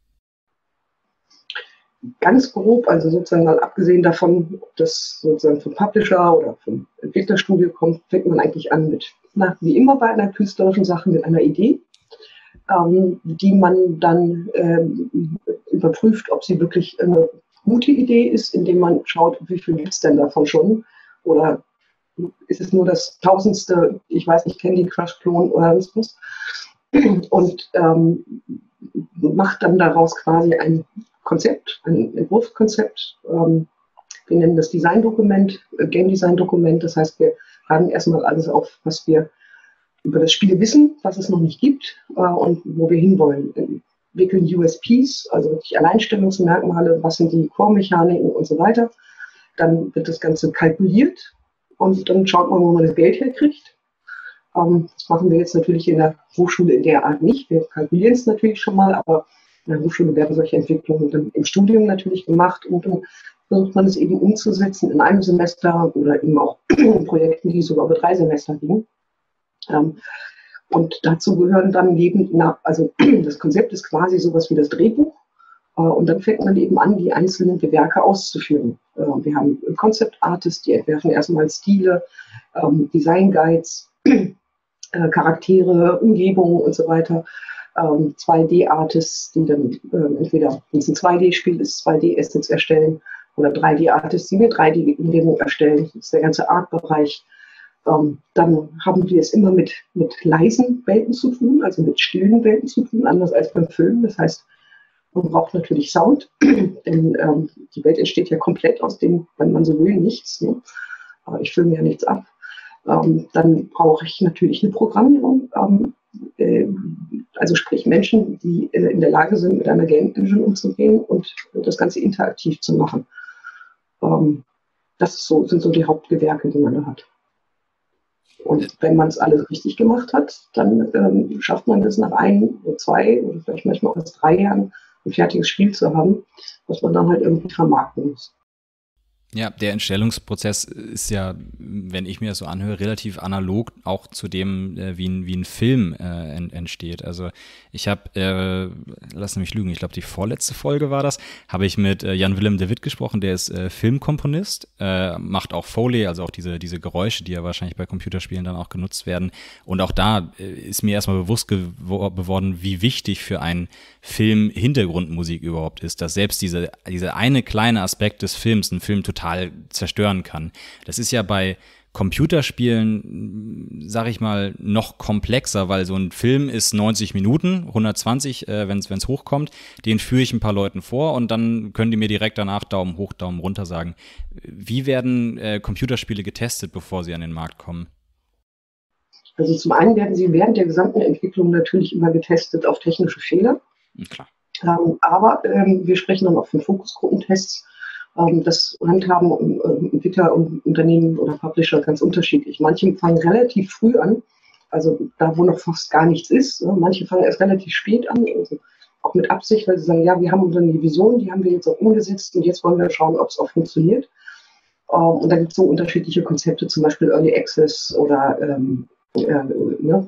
Ganz grob, also sozusagen mal abgesehen davon, ob das sozusagen vom Publisher oder vom Entwicklerstudio kommt, fängt man eigentlich an mit, na, wie immer bei einer künstlerischen Sache, mit einer Idee, ähm, die man dann ähm, überprüft, ob sie wirklich eine gute Idee ist, indem man schaut, wie viel gibt es denn davon schon, oder ist es nur das tausendste, ich weiß nicht, Candy Crush Klon oder was, und ähm, macht dann daraus quasi ein Konzept, ein Entwurfskonzept. Ähm, wir nennen das Design-Dokument, äh, Game-Design-Dokument. Das heißt, wir schreiben erstmal alles auf, was wir über das Spiel wissen, was es noch nicht gibt äh, und wo wir hinwollen. Wir entwickeln U S Ps, also die Alleinstellungsmerkmale, was sind die Core-Mechaniken und so weiter. Dann wird das Ganze kalkuliert und dann schaut man, wo man das Geld herkriegt. Ähm, das machen wir jetzt natürlich in der Hochschule in der Art nicht. Wir kalkulieren es natürlich schon mal, aber in der Hochschule werden solche Entwicklungen dann im Studium natürlich gemacht und dann versucht man es eben umzusetzen in einem Semester oder eben auch in Projekten, die sogar über drei Semester gehen. Ähm, und dazu gehören dann neben, na, also das Konzept ist quasi sowas wie das Drehbuch. Äh, und dann fängt man eben an, die einzelnen Gewerke auszuführen. Äh, wir haben Concept Artists, die entwerfen erstmal Stile, ähm, Design Guides, äh, Charaktere, Umgebungen und so weiter. Ähm, zwei D-Artists, die dann äh, entweder, wenn es ein zwei D-Spiel ist, zwei D-Assets erstellen oder drei D-Artists, die eine drei D-Umgebung erstellen. Das ist der ganze Art-Bereich. Ähm, dann haben wir es immer mit, mit leisen Welten zu tun, also mit stillen Welten zu tun, anders als beim Film. Das heißt, man braucht natürlich Sound, denn ähm, die Welt entsteht ja komplett aus dem, wenn man so will, nichts. Ne? Aber ich filme ja nichts ab. Ähm, dann brauche ich natürlich eine Programmierung, ähm, äh, also sprich Menschen, die äh, in der Lage sind, mit einer Game Engine umzugehen und das Ganze interaktiv zu machen. Ähm, das ist so, sind so die Hauptgewerke, die man da hat. Und wenn man es alles richtig gemacht hat, dann ähm, schafft man es nach ein oder zwei oder vielleicht manchmal auch aus drei Jahren ein fertiges Spiel zu haben, was man dann halt irgendwie vermarkten muss. Ja, der Entstellungsprozess ist ja, wenn ich mir das so anhöre, relativ analog auch zu dem, äh, wie, ein, wie ein Film äh, ent, entsteht. Also ich habe, äh, lass mich lügen, ich glaube die vorletzte Folge war das, habe ich mit äh, Jan-Willem de Wit gesprochen, der ist äh, Filmkomponist, äh, macht auch Foley, also auch diese, diese Geräusche, die ja wahrscheinlich bei Computerspielen dann auch genutzt werden. Und auch da äh, ist mir erstmal bewusst geworden, wie wichtig für einen Film Hintergrundmusik überhaupt ist, dass selbst diese, diese eine kleine Aspekt des Films einen Film total zerstören kann. Das ist ja bei Computerspielen, sag ich mal, noch komplexer, weil so ein Film ist neunzig Minuten, hundertzwanzig, äh, wenn es hochkommt. Den führe ich ein paar Leuten vor und dann können die mir direkt danach Daumen hoch, Daumen runter sagen. Wie werden äh, Computerspiele getestet, bevor sie an den Markt kommen? Also zum einen werden sie während der gesamten Entwicklung natürlich immer getestet auf technische Fehler. Klar. Ähm, aber ähm, wir sprechen dann auch von Fokusgruppentests. Ähm, das handhaben äh, Entwickler und Unternehmen oder Publisher ganz unterschiedlich. Manche fangen relativ früh an, also da, wo noch fast gar nichts ist. Ne? Manche fangen erst relativ spät an, also auch mit Absicht, weil sie sagen, ja, wir haben unsere Vision, die haben wir jetzt auch umgesetzt und jetzt wollen wir schauen, ob es auch funktioniert. Ähm, und da gibt es so unterschiedliche Konzepte, zum Beispiel Early Access oder ähm, äh, ne?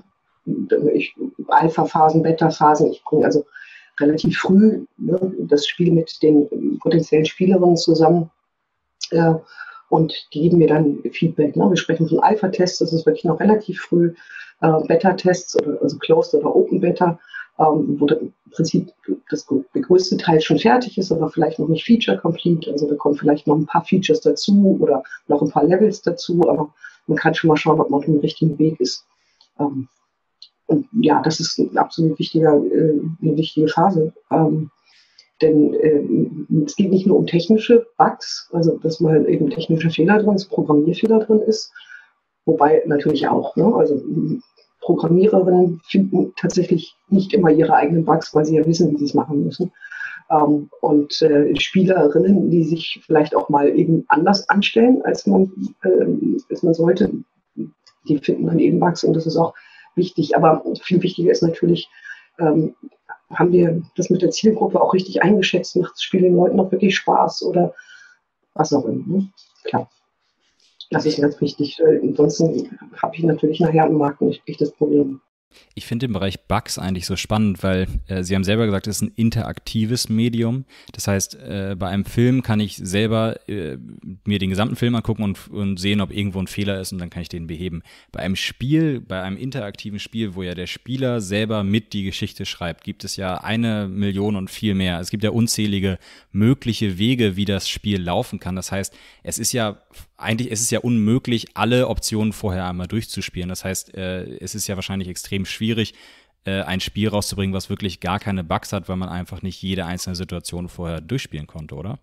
Alpha-Phasen, Beta-Phasen. Ich bringe also relativ früh ne, das Spiel mit den potenziellen Spielerinnen zusammen äh, und die geben mir dann Feedback. Ne? Wir sprechen von Alpha-Tests, das ist wirklich noch relativ früh, äh, Beta-Tests, also Closed oder Open Beta, ähm, wo im Prinzip das, der größte Teil schon fertig ist, aber vielleicht noch nicht Feature-complete. Also da kommen vielleicht noch ein paar Features dazu oder noch ein paar Levels dazu, aber man kann schon mal schauen, ob man auf dem richtigen Weg ist. Ähm, Und ja, das ist ein absolut wichtiger, äh, eine wichtige Phase. Ähm, denn äh, es geht nicht nur um technische Bugs, also dass mal eben technische Fehler drin ist, Programmierfehler drin ist, wobei natürlich auch. Ne? Also Programmiererinnen finden tatsächlich nicht immer ihre eigenen Bugs, weil sie ja wissen, wie sie es machen müssen. Ähm, und äh, Spielerinnen, die sich vielleicht auch mal eben anders anstellen, als man, äh, als man sollte, die finden dann eben Bugs und das ist auch wichtig, aber viel wichtiger ist natürlich, ähm, haben wir das mit der Zielgruppe auch richtig eingeschätzt, macht das Spiel den Leuten noch wirklich Spaß oder was auch immer. Ne? Klar, das ist ganz wichtig. Ansonsten habe ich natürlich nachher am Markt nicht echt das Problem. Ich finde den Bereich Bugs eigentlich so spannend, weil äh, Sie haben selber gesagt, es ist ein interaktives Medium. Das heißt, äh, bei einem Film kann ich selber äh, mir den gesamten Film angucken und, und sehen, ob irgendwo ein Fehler ist und dann kann ich den beheben. Bei einem Spiel, bei einem interaktiven Spiel, wo ja der Spieler selber mit die Geschichte schreibt, gibt es ja eine Million und viel mehr. Es gibt ja unzählige mögliche Wege, wie das Spiel laufen kann. Das heißt, es ist ja eigentlich, es ist ja unmöglich, alle Optionen vorher einmal durchzuspielen. Das heißt, äh, es ist ja wahrscheinlich extrem schwierig, äh, ein Spiel rauszubringen, was wirklich gar keine Bugs hat, weil man einfach nicht jede einzelne Situation vorher durchspielen konnte, oder?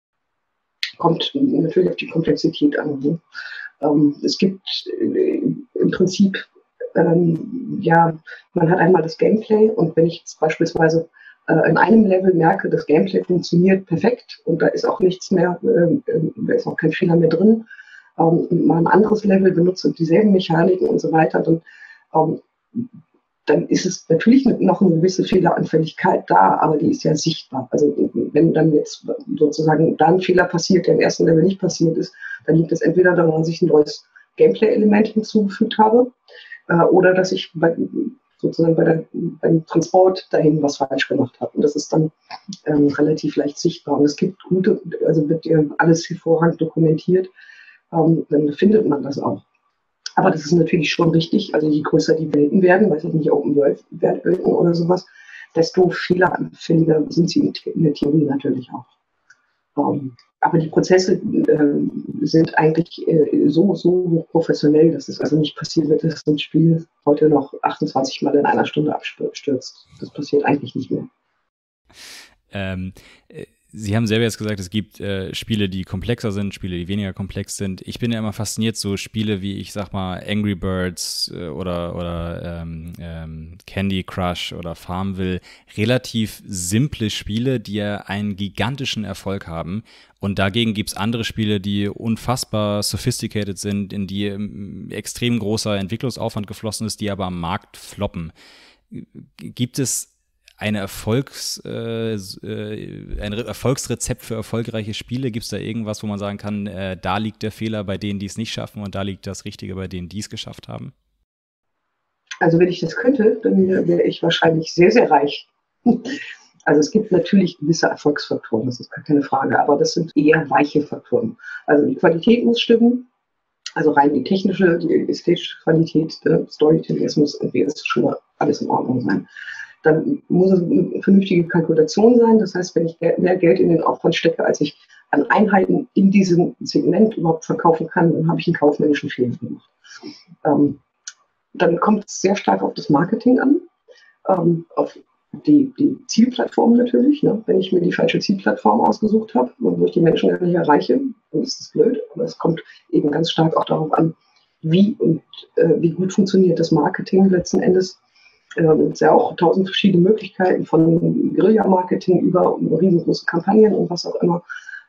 Kommt natürlich auf die Komplexität an. Ne? Ähm, es gibt äh, im Prinzip, ähm, ja, man hat einmal das Gameplay und wenn ich jetzt beispielsweise äh, in einem Level merke, das Gameplay funktioniert perfekt und da ist auch nichts mehr, äh, äh, da ist auch kein Fehler mehr drin, ähm, mal ein anderes Level benutze dieselben Mechaniken und so weiter, dann ähm, dann ist es natürlich noch eine gewisse Fehleranfälligkeit da, aber die ist ja sichtbar. Also wenn dann jetzt sozusagen da ein Fehler passiert, der im ersten Level nicht passiert ist, dann liegt es entweder daran, dass ich ein neues Gameplay-Element hinzugefügt habe äh, oder dass ich bei, sozusagen bei der, beim Transport dahin was falsch gemacht habe. Und das ist dann ähm, relativ leicht sichtbar. Und es gibt gute, also wird ja alles hervorragend dokumentiert, ähm, dann findet man das auch. Aber das ist natürlich schon richtig, also je größer die Welten werden, weiß ich nicht, Open World Welten oder sowas, desto fehleranfälliger sind sie in der Theorie natürlich auch. Um, aber die Prozesse äh, sind eigentlich äh, so, so professionell, dass es also nicht passieren wird, dass ein Spiel heute noch achtundzwanzig Mal in einer Stunde abstürzt. Das passiert eigentlich nicht mehr. Ähm, äh Sie haben selber jetzt gesagt, es gibt äh, Spiele, die komplexer sind, Spiele, die weniger komplex sind. Ich bin ja immer fasziniert, so Spiele wie, ich sag mal, Angry Birds äh, oder, oder ähm, ähm, Candy Crush oder Farmville. Relativ simple Spiele, die ja einen gigantischen Erfolg haben. Und dagegen gibt's andere Spiele, die unfassbar sophisticated sind, in die ähm, extrem großer Entwicklungsaufwand geflossen ist, die aber am Markt floppen. Gibt es Eine Erfolgs, äh, ein Erfolgsrezept für erfolgreiche Spiele? Gibt es da irgendwas, wo man sagen kann, äh, da liegt der Fehler bei denen, die es nicht schaffen und da liegt das Richtige bei denen, die es geschafft haben? Also wenn ich das könnte, dann wäre ich wahrscheinlich sehr, sehr reich. Also es gibt natürlich gewisse Erfolgsfaktoren, das ist gar keine Frage, aber das sind eher weiche Faktoren. Also die Qualität muss stimmen, also rein die technische, die ästhetische Qualität, der Storytelling, es muss irgendwie schon mal alles in Ordnung sein. Dann muss es eine vernünftige Kalkulation sein. Das heißt, wenn ich mehr Geld in den Aufwand stecke, als ich an Einheiten in diesem Segment überhaupt verkaufen kann, dann habe ich einen kaufmännischen Fehler gemacht. Ähm, dann kommt es sehr stark auf das Marketing an, ähm, auf die, die Zielplattform natürlich. Ne? Wenn ich mir die falsche Zielplattform ausgesucht habe, wo ich die Menschen gar nicht erreiche, dann ist das blöd. Aber es kommt eben ganz stark auch darauf an, wie und äh, wie gut funktioniert das Marketing letzten Endes. Es gibt ja auch tausend verschiedene Möglichkeiten von Guerilla-Marketing über riesengroße Kampagnen und was auch immer.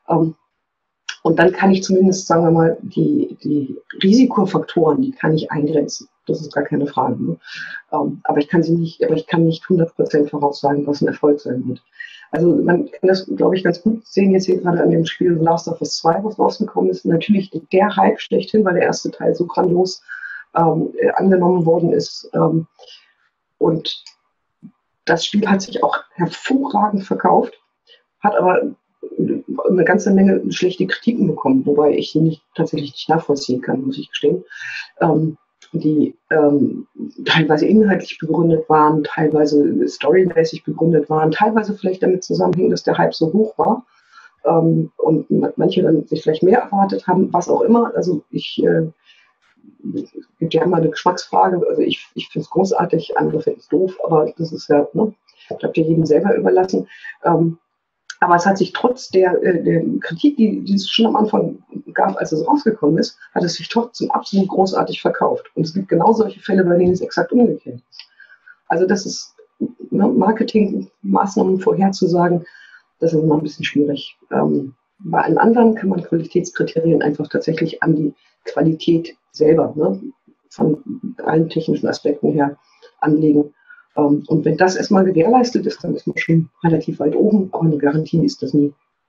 Und dann kann ich zumindest, sagen wir mal, die, die Risikofaktoren, die kann ich eingrenzen. Das ist gar keine Frage. Ne? Aber ich kann sie nicht, aber ich kann nicht hundert Prozent voraussagen, was ein Erfolg sein wird. Also man kann das, glaube ich, ganz gut sehen jetzt hier gerade an dem Spiel The Last of Us zwei, was rausgekommen ist. Natürlich der Hype schlechthin, weil der erste Teil so grandios ähm, angenommen worden ist. Ähm, Und das Spiel hat sich auch hervorragend verkauft, hat aber eine ganze Menge schlechte Kritiken bekommen, wobei ich sie nicht, tatsächlich nicht nachvollziehen kann, muss ich gestehen, ähm, die ähm, teilweise inhaltlich begründet waren, teilweise storymäßig begründet waren, teilweise vielleicht damit zusammenhängen, dass der Hype so hoch war ähm, und manche dann sich vielleicht mehr erwartet haben, was auch immer. Also ich äh, es gibt ja immer eine Geschmacksfrage, also ich, ich finde es großartig, andere finden es doof, aber das ist ja, ne, bleibt ja jedem selber überlassen. Ähm, aber es hat sich trotz der, äh, der Kritik, die, die es schon am Anfang gab, als es rausgekommen ist, hat es sich trotzdem absolut großartig verkauft. Und es gibt genau solche Fälle, bei denen es exakt umgekehrt ist. Also das ist, ne, Marketingmaßnahmen vorherzusagen, das ist immer ein bisschen schwierig. Ähm, bei allen anderen kann man Qualitätskriterien einfach tatsächlich an die Qualität selber, ne, von allen technischen Aspekten her anlegen. Um, und wenn das erstmal gewährleistet ist, dann ist man schon relativ weit oben, aber eine Garantie ist das nie.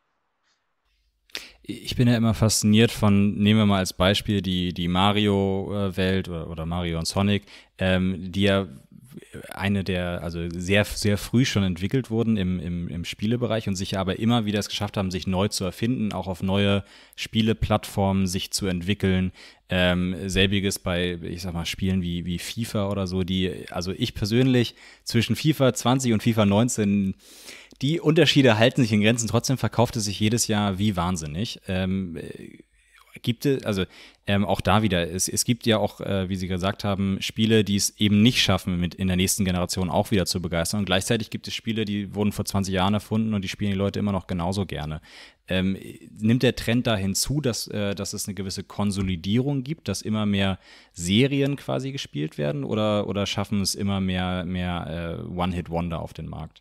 Ich bin ja immer fasziniert von, nehmen wir mal als Beispiel die, die Mario-Welt oder, oder Mario und Sonic, ähm, die ja eine der, also sehr, sehr früh schon entwickelt wurden im, im, im Spielebereich und sich aber immer wieder es geschafft haben, sich neu zu erfinden, auch auf neue Spieleplattformen sich zu entwickeln. Ähm, selbiges bei, ich sag mal, Spielen wie, wie FIFA oder so, die, also ich persönlich zwischen FIFA zwanzig und FIFA neunzehn, die Unterschiede halten sich in Grenzen, trotzdem verkauft es sich jedes Jahr wie wahnsinnig. Ähm, gibt es, also ähm, auch da wieder, es, es gibt ja auch, äh, wie Sie gesagt haben, Spiele, die es eben nicht schaffen, mit in der nächsten Generation auch wieder zu begeistern. Und gleichzeitig gibt es Spiele, die wurden vor zwanzig Jahren erfunden und die spielen die Leute immer noch genauso gerne. Ähm, nimmt der Trend dahin zu, dass, äh, dass es eine gewisse Konsolidierung gibt, dass immer mehr Serien quasi gespielt werden oder, oder schaffen es immer mehr, mehr äh, One-Hit-Wonder auf den Markt?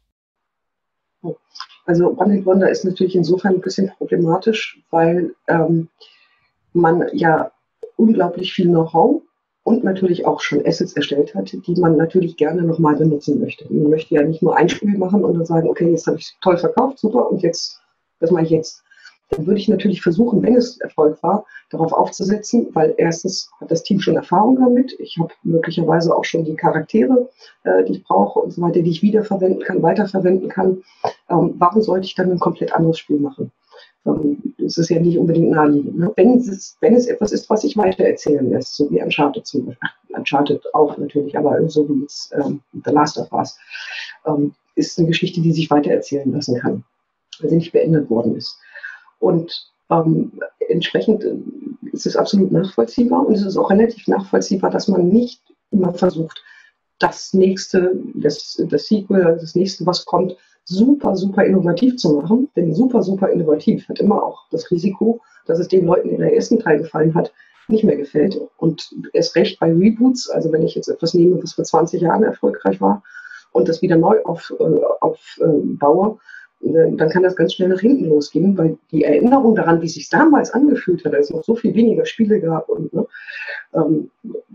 Also One-Hit-Wonder ist natürlich insofern ein bisschen problematisch, weil ähm, man ja unglaublich viel Know-how und natürlich auch schon Assets erstellt hat, die man natürlich gerne nochmal benutzen möchte. Man möchte ja nicht nur ein Spiel machen und dann sagen, okay, jetzt habe ich es toll verkauft, super, und jetzt, was mache ich jetzt? Dann würde ich natürlich versuchen, wenn es Erfolg war, darauf aufzusetzen, weil erstens hat das Team schon Erfahrung damit. Ich habe möglicherweise auch schon die Charaktere, äh, die ich brauche und so weiter, die ich wiederverwenden kann, weiterverwenden kann. Ähm, warum sollte ich dann ein komplett anderes Spiel machen? Das ist ja nicht unbedingt naheliegend. Ne? Wenn, es, wenn es etwas ist, was sich weitererzählen lässt, so wie Uncharted zum Beispiel, Uncharted auch natürlich, aber so wie jetzt ähm, The Last of Us, ähm, ist eine Geschichte, die sich weitererzählen lassen kann, weil sie nicht beendet worden ist. Und ähm, entsprechend ist es absolut nachvollziehbar, und es ist auch relativ nachvollziehbar, dass man nicht immer versucht, das nächste, das, das Sequel, das nächste, was kommt, super, super innovativ zu machen. Denn super, super innovativ hat immer auch das Risiko, dass es den Leuten, die der ersten Teil gefallen hat, nicht mehr gefällt. Und erst recht bei Reboots, also wenn ich jetzt etwas nehme, was vor zwanzig Jahren erfolgreich war und das wieder neu aufbaue, auf, äh, baue, dann kann das ganz schnell nach hinten losgehen, weil die Erinnerung daran, wie es sich damals angefühlt hat, als es noch so viel weniger Spiele gab und, ne, ähm,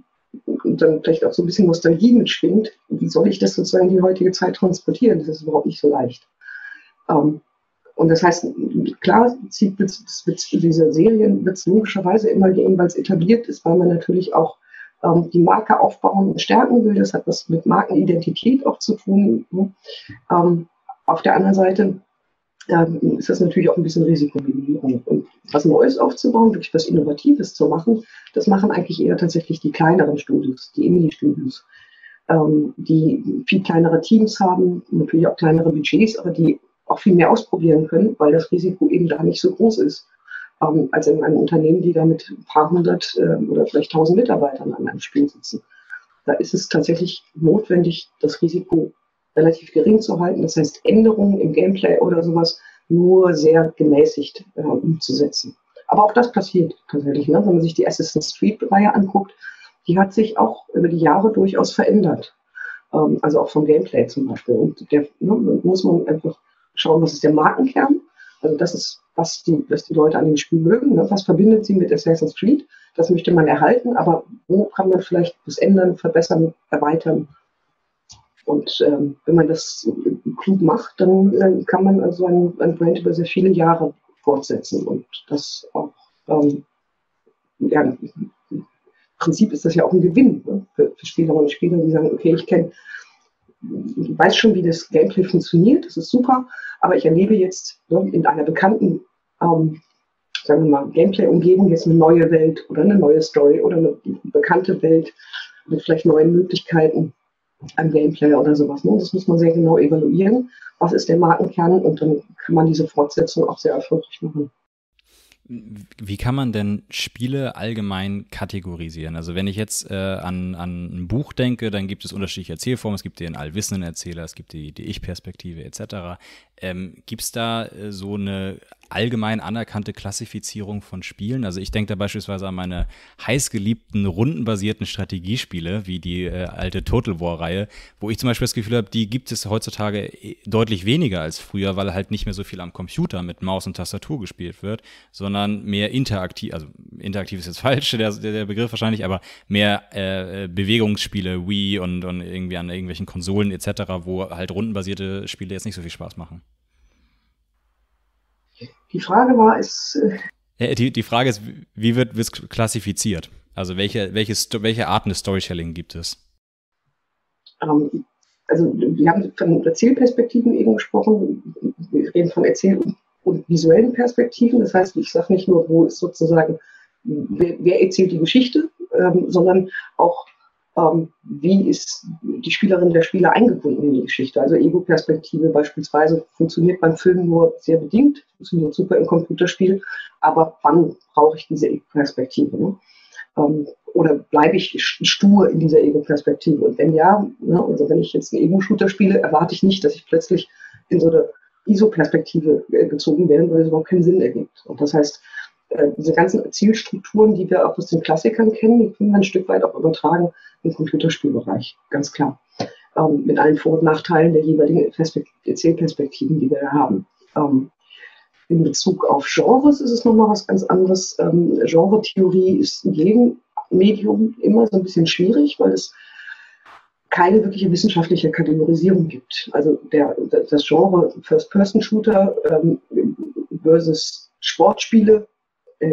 und dann vielleicht auch so ein bisschen Nostalgie mitschwingt, wie soll ich das sozusagen in die heutige Zeit transportieren? Das ist überhaupt nicht so leicht. Ähm, und das heißt, klar, zieht, das wird, diese Serien wird es logischerweise immer gehen, weil es etabliert ist, weil man natürlich auch ähm, die Marke aufbauen und stärken will. Das hat was mit Markenidentität auch zu tun. Ne? Ähm, auf der anderen Seite ähm, ist das natürlich auch ein bisschen Risikominimierung. Und was Neues aufzubauen, wirklich was Innovatives zu machen, das machen eigentlich eher tatsächlich die kleineren Studios, die Indie-Studios, ähm, die viel kleinere Teams haben, natürlich auch kleinere Budgets, aber die auch viel mehr ausprobieren können, weil das Risiko eben da nicht so groß ist, ähm, als in einem Unternehmen, die da mit ein paar hundert äh, oder vielleicht tausend Mitarbeitern an einem Spiel sitzen. Da ist es tatsächlich notwendig, das Risiko relativ gering zu halten. Das heißt, Änderungen im Gameplay oder sowas nur sehr gemäßigt äh, umzusetzen. Aber auch das passiert tatsächlich. Ne? Wenn man sich die Assassin's Creed-Reihe anguckt, die hat sich auch über die Jahre durchaus verändert. Ähm, also auch vom Gameplay zum Beispiel. Und der ne, muss man einfach schauen, was ist der Markenkern. Also das ist, was die, was die Leute an dem Spiel mögen. Ne? Was verbindet sie mit Assassin's Creed? Das möchte man erhalten, aber wo kann man vielleicht was ändern, verbessern, erweitern? Und ähm, wenn man das klug macht, dann äh, kann man also ein, ein Brand über sehr viele Jahre fortsetzen. Und das auch, ähm, ja, im Prinzip ist das ja auch ein Gewinn, ne, für, für Spielerinnen und Spieler, die sagen, okay, ich kenne, ich weiß schon, wie das Gameplay funktioniert, das ist super, aber ich erlebe jetzt ne, in einer bekannten, ähm, sagen wir mal, Gameplay-Umgebung jetzt eine neue Welt oder eine neue Story oder eine bekannte Welt mit vielleicht neuen Möglichkeiten am Gameplay oder sowas. Ne? Das muss man sehr genau evaluieren. Was ist der Markenkern? Und dann kann man diese Fortsetzung auch sehr erfolgreich machen. Wie kann man denn Spiele allgemein kategorisieren? Also wenn ich jetzt äh, an, an ein Buch denke, dann gibt es unterschiedliche Erzählformen. Es gibt den allwissenden Erzähler, es gibt die, die Ich-Perspektive et cetera. Ähm, gibt es da äh, so eine allgemein anerkannte Klassifizierung von Spielen? Also ich denke da beispielsweise an meine heißgeliebten rundenbasierten Strategiespiele, wie die äh, alte Total War-Reihe, wo ich zum Beispiel das Gefühl habe, die gibt es heutzutage deutlich weniger als früher, weil halt nicht mehr so viel am Computer mit Maus und Tastatur gespielt wird, sondern mehr interaktiv, also interaktiv ist jetzt falsch, der, der Begriff wahrscheinlich, aber mehr äh, Bewegungsspiele, Wii und, und irgendwie an irgendwelchen Konsolen et cetera, wo halt rundenbasierte Spiele jetzt nicht so viel Spaß machen. Die Frage war, ist... Äh die, die Frage ist, wie wird es klassifiziert? Also welche, welche, welche Arten des Storytelling gibt es? Ähm, also wir haben von Erzählperspektiven eben gesprochen. Wir reden von Erzähl- und visuellen Perspektiven. Das heißt, ich sage nicht nur, wo ist sozusagen, wer, wer erzählt die Geschichte, ähm, sondern auch, ähm, wie ist die Spielerin, der Spieler eingebunden in die Geschichte. Also Ego-Perspektive beispielsweise funktioniert beim Film nur sehr bedingt, funktioniert super im Computerspiel, aber wann brauche ich diese Ego-Perspektive? Ne? Ähm, oder bleibe ich stur in dieser Ego-Perspektive? Und wenn ja, ne, also wenn ich jetzt einen Ego-Shooter spiele, erwarte ich nicht, dass ich plötzlich in so eine I S O-Perspektive äh, gezogen werde, weil es überhaupt keinen Sinn ergibt. Und das heißt, äh, diese ganzen Erzählstrukturen, die wir auch aus den Klassikern kennen, die können wir ein Stück weit auch übertragen im Computerspielbereich, ganz klar. Ähm, mit allen Vor- und Nachteilen der jeweiligen Perspekt- Erzählperspektiven, die wir da haben. Ähm, in Bezug auf Genres ist es nochmal was ganz anderes. Ähm, Genre-Theorie ist in jedem Medium immer so ein bisschen schwierig, weil es keine wirkliche wissenschaftliche Kategorisierung gibt. Also der, das Genre First-Person-Shooter ähm, versus Sportspiele äh,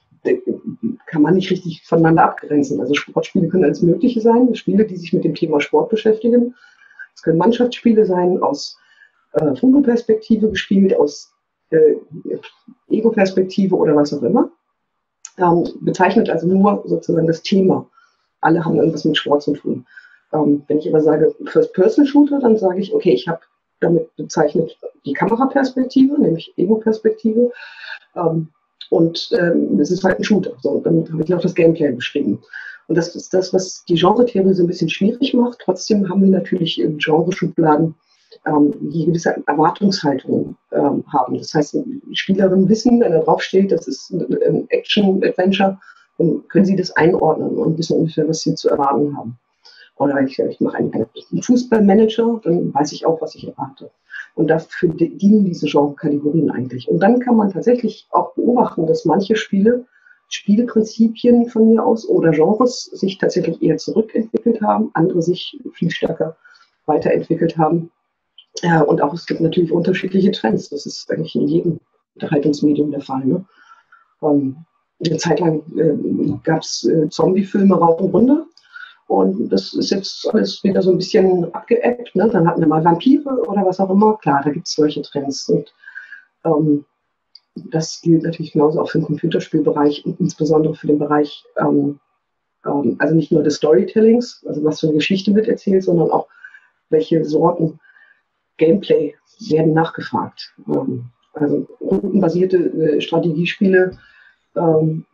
kann man nicht richtig voneinander abgrenzen. Also Sportspiele können alles Mögliche sein, Spiele, die sich mit dem Thema Sport beschäftigen. Es können Mannschaftsspiele sein, aus äh, Vogelperspektive gespielt, aus äh, Ego-Perspektive oder was auch immer. Ähm, bezeichnet also nur sozusagen das Thema. Alle haben irgendwas mit Sport zu tun. Ähm, wenn ich aber sage First-Person-Shooter, dann sage ich, okay, ich habe damit bezeichnet die Kameraperspektive, nämlich Ego-Perspektive. Ähm, und ähm, es ist halt ein Shooter. So, damit habe ich auch das Gameplay beschrieben. Und das ist das, was die Genre-Theorie so ein bisschen schwierig macht. Trotzdem haben wir natürlich in Genre-Schubladen, ähm, die gewisse Erwartungshaltungen ähm, haben. Das heißt, die Spielerinnen wissen, wenn da draufsteht, das ist ein Action-Adventure, dann können sie das einordnen und wissen ungefähr, was sie zu erwarten haben. Oder ich, ich mache einen, einen Fußballmanager, dann weiß ich auch, was ich erwarte. Und dafür dienen diese Genre-Kategorien eigentlich. Und dann kann man tatsächlich auch beobachten, dass manche Spiele, Spielprinzipien von mir aus oder Genres sich tatsächlich eher zurückentwickelt haben, andere sich viel stärker weiterentwickelt haben. Ja, und auch es gibt natürlich unterschiedliche Trends. Das ist eigentlich in jedem Unterhaltungsmedium der Fall. Ne? Ähm, eine Zeit lang äh, gab es äh, Zombie-Filme rauf und runter. Und das ist jetzt alles wieder so ein bisschen abgeebbt. Ne? Dann hatten wir mal Vampire oder was auch immer. Klar, da gibt es solche Trends. Und ähm, das gilt natürlich genauso auch für den Computerspielbereich und insbesondere für den Bereich, ähm, ähm, also nicht nur des Storytellings, also was für eine Geschichte wird erzählt, sondern auch welche Sorten Gameplay werden nachgefragt. Ähm, also rundenbasierte äh, Strategiespiele ähm,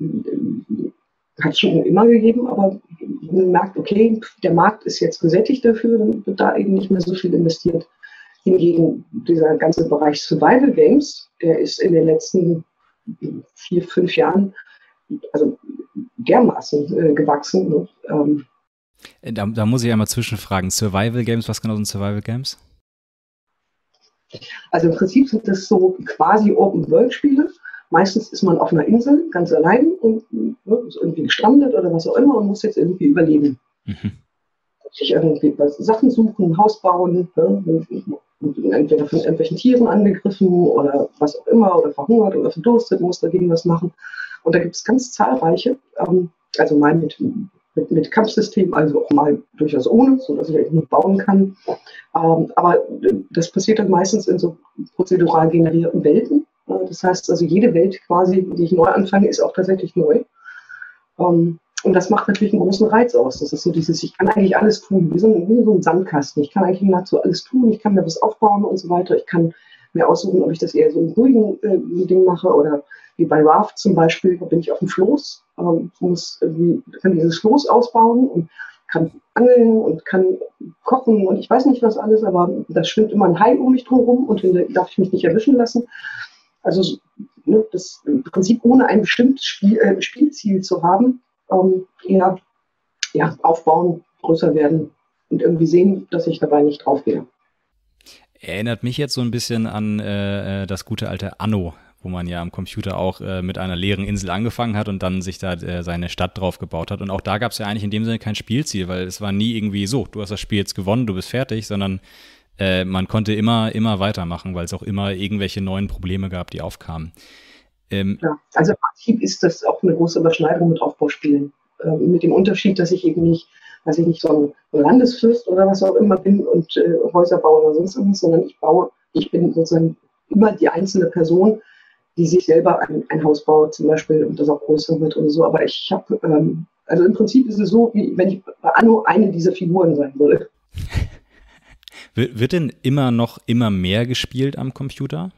hat es schon immer gegeben, aber man merkt, okay, der Markt ist jetzt gesättigt dafür, dann wird da eben nicht mehr so viel investiert. Hingegen dieser ganze Bereich Survival Games, der ist in den letzten vier, fünf Jahren also dermaßen äh, gewachsen. Ne? Ähm, da, da muss ich einmal zwischenfragen. Survival Games, was genau sind Survival Games? Also im Prinzip sind das so quasi Open-World-Spiele. Meistens ist man auf einer Insel ganz allein und ne, ist irgendwie gestrandet oder was auch immer und muss jetzt irgendwie überleben. Mhm. Sich irgendwie Sachen suchen, ein Haus bauen, ne, entweder von irgendwelchen Tieren angegriffen oder was auch immer oder verhungert oder verdurstet, muss dagegen was machen. Und da gibt es ganz zahlreiche, ähm, also mal mit, mit, mit Kampfsystem, also auch mal durchaus ohne, sodass ich eigentlich nur bauen kann. Ähm, aber das passiert dann meistens in so prozedural generierten Welten. Das heißt also, jede Welt quasi, die ich neu anfange, ist auch tatsächlich neu. Um, und das macht natürlich einen großen Reiz aus. Das ist so dieses, ich kann eigentlich alles tun, wie so ein, wie so ein Sandkasten. Ich kann eigentlich nahezu alles tun, ich kann mir was aufbauen und so weiter. Ich kann mir aussuchen, ob ich das eher so ein ruhigen äh, Ding mache oder wie bei Raft zum Beispiel, da bin ich auf dem Floß, ähm, muss irgendwie, kann dieses Floß ausbauen und kann angeln und kann kochen und ich weiß nicht was alles, aber da schwimmt immer ein Hai um mich drum rum und den darf ich mich nicht erwischen lassen. Also ne, das im Prinzip ohne ein bestimmtes Spiel, äh, Spielziel zu haben, ähm, eher ja, aufbauen, größer werden und irgendwie sehen, dass ich dabei nicht draufgehe. Erinnert mich jetzt so ein bisschen an äh, das gute alte Anno, wo man ja am Computer auch äh, mit einer leeren Insel angefangen hat und dann sich da äh, seine Stadt drauf gebaut hat. Und auch da gab es ja eigentlich in dem Sinne kein Spielziel, weil es war nie irgendwie so, du hast das Spiel jetzt gewonnen, du bist fertig, sondern äh, man konnte immer, immer weitermachen, weil es auch immer irgendwelche neuen Probleme gab, die aufkamen. Ähm, ja, also im Prinzip ist das auch eine große Überschneidung mit Aufbauspielen. Ähm, mit dem Unterschied, dass ich eben nicht, dass ich nicht so ein Landesfürst oder was auch immer bin und äh, Häuser baue oder sonst irgendwas, sondern ich baue, ich bin sozusagen immer die einzelne Person, die sich selber ein, ein Haus baut zum Beispiel und das auch größer wird oder so. Aber ich habe, ähm, also im Prinzip ist es so, wie wenn ich bei Anno eine dieser Figuren sein würde. Wird denn immer noch immer mehr gespielt am Computer?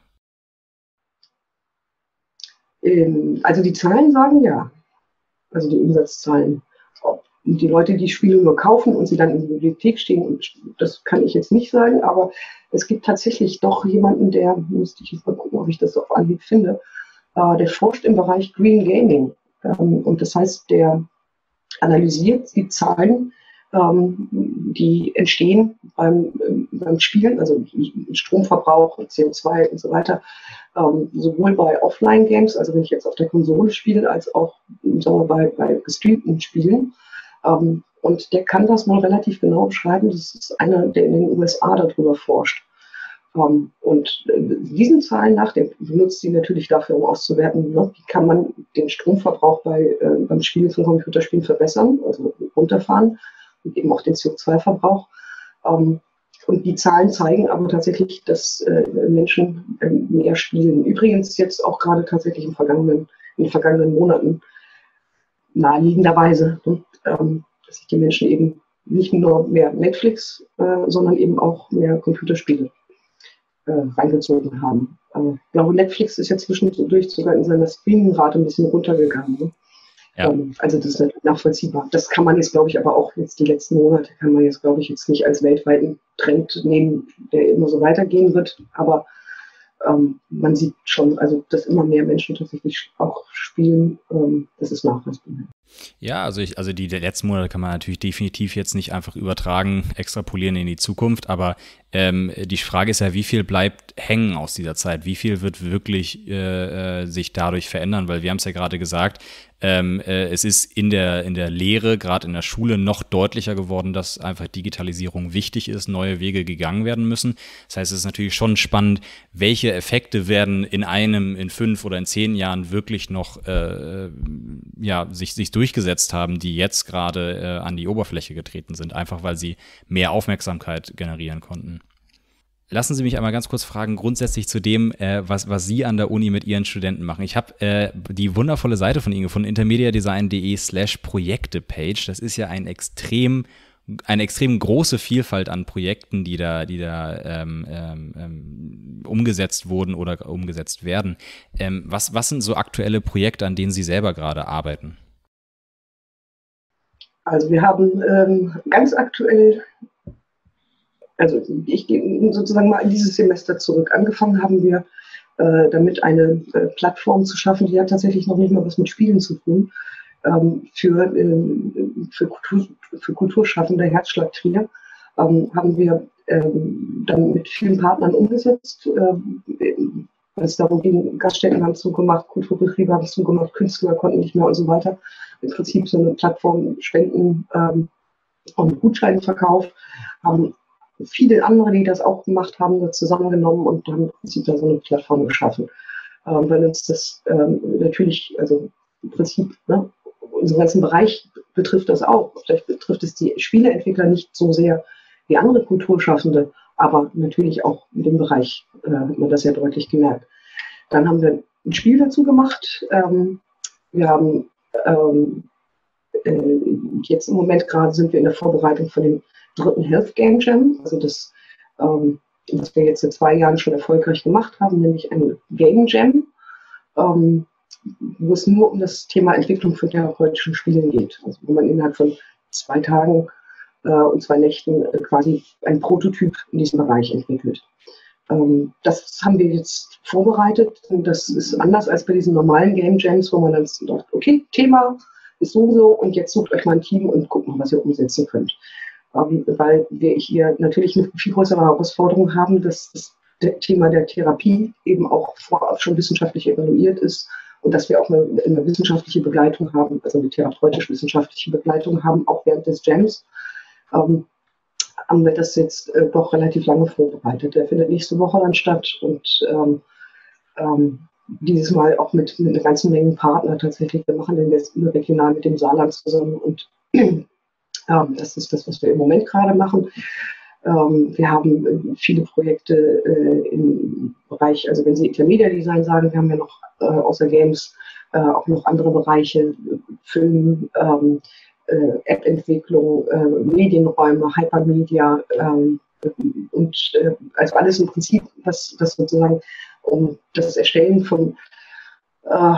Ähm, also die Zahlen sagen ja. Also die Umsatzzahlen. Ob die Leute, die Spiele nur kaufen und sie dann in der Bibliothek stehen, und das kann ich jetzt nicht sagen, aber es gibt tatsächlich doch jemanden, der, müsste ich jetzt mal gucken, ob ich das auf Anhieb finde, äh, der forscht im Bereich Green Gaming. Ähm, und das heißt, der analysiert die Zahlen, ähm, wie viele Leute tatsächlich Spiele kaufen und sie dann in der Bibliothek stehen. Und das kann ich jetzt nicht sagen, aber es gibt tatsächlich doch jemanden, der, müsste ich jetzt mal gucken, ob ich das auf Anhieb finde, äh, der forscht im Bereich Green Gaming. Ähm, und das heißt, der ähm, die entstehen beim, ähm, beim Spielen, also Stromverbrauch, C O zwei und so weiter, ähm, sowohl bei Offline-Games, also wenn ich jetzt auf der Konsole spiele, als auch sagen wir, bei, bei gestreamten Spielen. Ähm, und der kann das mal relativ genau beschreiben. Das ist einer, der in den U S A darüber forscht. Um, und äh, diesen Zahlen nach, der benutzt sie natürlich dafür, um auszuwerten, ne, wie kann man den Stromverbrauch bei, äh, beim Spielen von Computerspielen verbessern, also runterfahren und eben auch den C O zwei Verbrauch. Um, und die Zahlen zeigen aber tatsächlich, dass äh, Menschen äh, mehr spielen. Übrigens jetzt auch gerade tatsächlich im vergangenen, in den vergangenen Monaten naheliegenderweise, ne, ähm, dass sich die Menschen eben nicht nur mehr Netflix, äh, sondern eben auch mehr Computerspiele reingezogen haben. Aber ich glaube, Netflix ist ja zwischendurch sogar in seiner Streaming-Rate ein bisschen runtergegangen. Ne? Ja. Also das ist natürlich nachvollziehbar. Das kann man jetzt, glaube ich, aber auch jetzt die letzten Monate, kann man jetzt, glaube ich, jetzt nicht als weltweiten Trend nehmen, der immer so weitergehen wird. Aber ähm, man sieht schon, also dass immer mehr Menschen tatsächlich auch spielen, ähm, das ist nachweisbar. Ja, also ich, also die letzten Monate kann man natürlich definitiv jetzt nicht einfach übertragen, extrapolieren in die Zukunft, aber ähm, die Frage ist ja, wie viel bleibt hängen aus dieser Zeit? Wie viel wird wirklich äh, sich dadurch verändern? Weil wir haben es ja gerade gesagt, ähm, äh, es ist in der, in der Lehre, gerade in der Schule, noch deutlicher geworden, dass einfach Digitalisierung wichtig ist, neue Wege gegangen werden müssen. Das heißt, es ist natürlich schon spannend, welche Effekte werden in einem, in fünf oder in zehn Jahren wirklich noch äh, ja, sich, sich durchgesetzt haben, die jetzt gerade äh, an die Oberfläche getreten sind, einfach weil sie mehr Aufmerksamkeit generieren konnten. Lassen Sie mich einmal ganz kurz fragen, grundsätzlich zu dem, äh, was, was Sie an der Uni mit Ihren Studenten machen. Ich habe äh, die wundervolle Seite von Ihnen gefunden, intermediadesign.de slash Projekte-Page. Das ist ja ein extrem, eine extrem große Vielfalt an Projekten, die da, die da ähm, ähm, umgesetzt wurden oder umgesetzt werden. Ähm, was, was sind so aktuelle Projekte, an denen Sie selber gerade arbeiten? Also wir haben ähm, ganz aktuell, also ich gehe sozusagen mal in dieses Semester zurück. Angefangen haben wir äh, damit eine äh, Plattform zu schaffen, die hat tatsächlich noch nicht mal was mit Spielen zu tun, ähm, für, äh, für, Kultur, für Kulturschaffende Herzschlag Trier. Ähm, haben wir ähm, dann mit vielen Partnern umgesetzt. Äh, als es darum ging, Gaststätten haben zugemacht, Kulturbetriebe haben zugemacht, Künstler konnten nicht mehr und so weiter. Im Prinzip so eine Plattform Spenden ähm, und Gutscheinverkauf, haben viele andere, die das auch gemacht haben, da zusammengenommen und haben im Prinzip da so eine Plattform geschaffen. Ähm, weil uns das ähm, natürlich, also im Prinzip, ne, unseren ganzen Bereich betrifft das auch. Vielleicht betrifft es die Spieleentwickler nicht so sehr wie andere Kulturschaffende, aber natürlich auch in dem Bereich äh, hat man das ja deutlich gemerkt. Dann haben wir ein Spiel dazu gemacht. Ähm, wir haben ähm, äh, jetzt im Moment gerade sind wir in der Vorbereitung von dem dritten Health Game Jam, also das, ähm, was wir jetzt in zwei Jahren schon erfolgreich gemacht haben, nämlich ein Game Jam, ähm, wo es nur um das Thema Entwicklung von therapeutischen Spielen geht. Also wo man innerhalb von zwei Tagen äh, und zwei Nächten äh, quasi ein Prototyp in diesem Bereich entwickelt. Ähm, das haben wir jetzt vorbereitet. Und das ist anders als bei diesen normalen Game Jams, wo man dann sagt, okay, Thema ist so und so und jetzt sucht euch mal ein Team und guckt mal, was ihr umsetzen könnt. Ähm, weil wir hier natürlich eine viel größere Herausforderung haben, dass das Thema der Therapie eben auch vorab schon wissenschaftlich evaluiert ist und dass wir auch eine, eine wissenschaftliche Begleitung haben, also eine therapeutisch-wissenschaftliche Begleitung haben, auch während des Jams. Ähm, haben wir das jetzt äh, doch relativ lange vorbereitet. Der findet nächste Woche dann statt und ähm, ähm, dieses Mal auch mit, mit einer ganzen Menge Partner tatsächlich. Wir machen den jetzt überregional mit dem Saarland zusammen und ähm, das ist das, was wir im Moment gerade machen. Ähm, wir haben äh, viele Projekte äh, im Bereich, also wenn Sie Intermedia Design sagen, wir haben ja noch äh, außer Games äh, auch noch andere Bereiche, Film, ähm, äh, App-Entwicklung, äh, Medienräume, Hypermedia ähm, und äh, also alles im Prinzip, was, was sozusagen um das Erstellen von äh,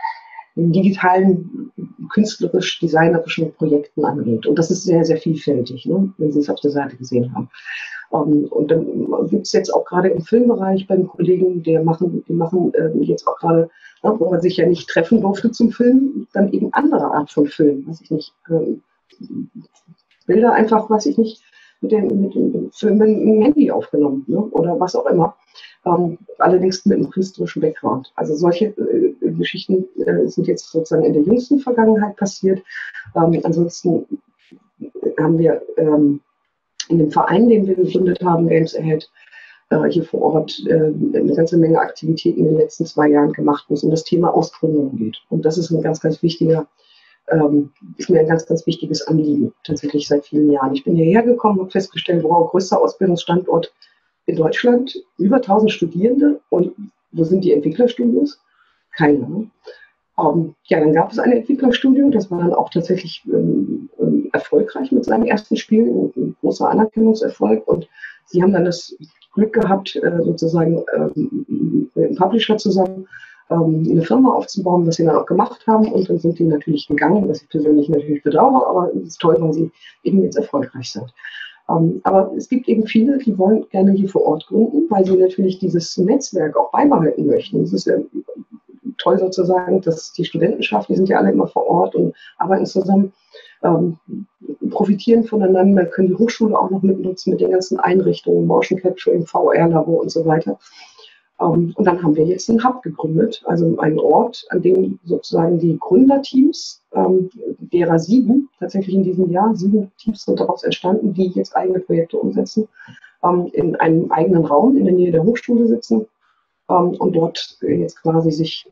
digitalen, künstlerisch-designerischen Projekten angeht. Und das ist sehr, sehr vielfältig, ne, wenn Sie es auf der Seite gesehen haben. Um, und dann gibt es jetzt auch gerade im Filmbereich beim Kollegen, der machen, die machen äh, jetzt auch gerade, ne, wo man sich ja nicht treffen durfte zum Film, dann eben andere Art von Film. Weiß ich nicht. Ähm, Bilder einfach, weiß ich nicht, mit dem, mit dem, Film, mit dem Handy aufgenommen, ne? Oder was auch immer. Ähm, allerdings mit einem künstlerischen Background. Also solche äh, Geschichten äh, sind jetzt sozusagen in der jüngsten Vergangenheit passiert. Ähm, ansonsten haben wir ähm, in dem Verein, den wir gegründet haben, Games Ahead, äh, hier vor Ort äh, eine ganze Menge Aktivitäten in den letzten zwei Jahren gemacht, wo es um das Thema Ausgründung geht. Und das ist ein ganz, ganz wichtiger, ähm, ist mir ein ganz, ganz wichtiges Anliegen, tatsächlich seit vielen Jahren. Ich bin hierher gekommen, habe festgestellt, wow, größter Ausbildungsstandort in Deutschland, über tausend Studierende. Und wo sind die Entwicklerstudios? Keine. Ähm, ja, dann gab es ein Entwicklerstudio, das war dann auch tatsächlich ähm, ähm, erfolgreich mit seinem ersten Spiel, ein, ein großer Anerkennungserfolg. Und sie haben dann das Glück gehabt, äh, sozusagen ähm, mit einem Publisher zusammen ähm, eine Firma aufzubauen, was sie dann auch gemacht haben. Und dann sind die natürlich gegangen, was ich persönlich natürlich bedauere, aber es ist toll, weil sie eben jetzt erfolgreich sind. Ähm, aber es gibt eben viele, die wollen gerne hier vor Ort gründen, weil sie natürlich dieses Netzwerk auch beibehalten möchten. Es ist ja toll sozusagen, dass die Studentenschaft, die sind ja alle immer vor Ort und arbeiten zusammen, ähm, profitieren voneinander, können die Hochschule auch noch mitnutzen mit den ganzen Einrichtungen, Motion Capturing, V R-Labor und so weiter. Ähm, und dann haben wir jetzt einen Hub gegründet, also einen Ort, an dem sozusagen die Gründerteams, ähm, derer sieben, tatsächlich in diesem Jahr, sieben Teams sind daraus entstanden, die jetzt eigene Projekte umsetzen, ähm, in einem eigenen Raum in der Nähe der Hochschule sitzen ähm, und dort jetzt quasi sich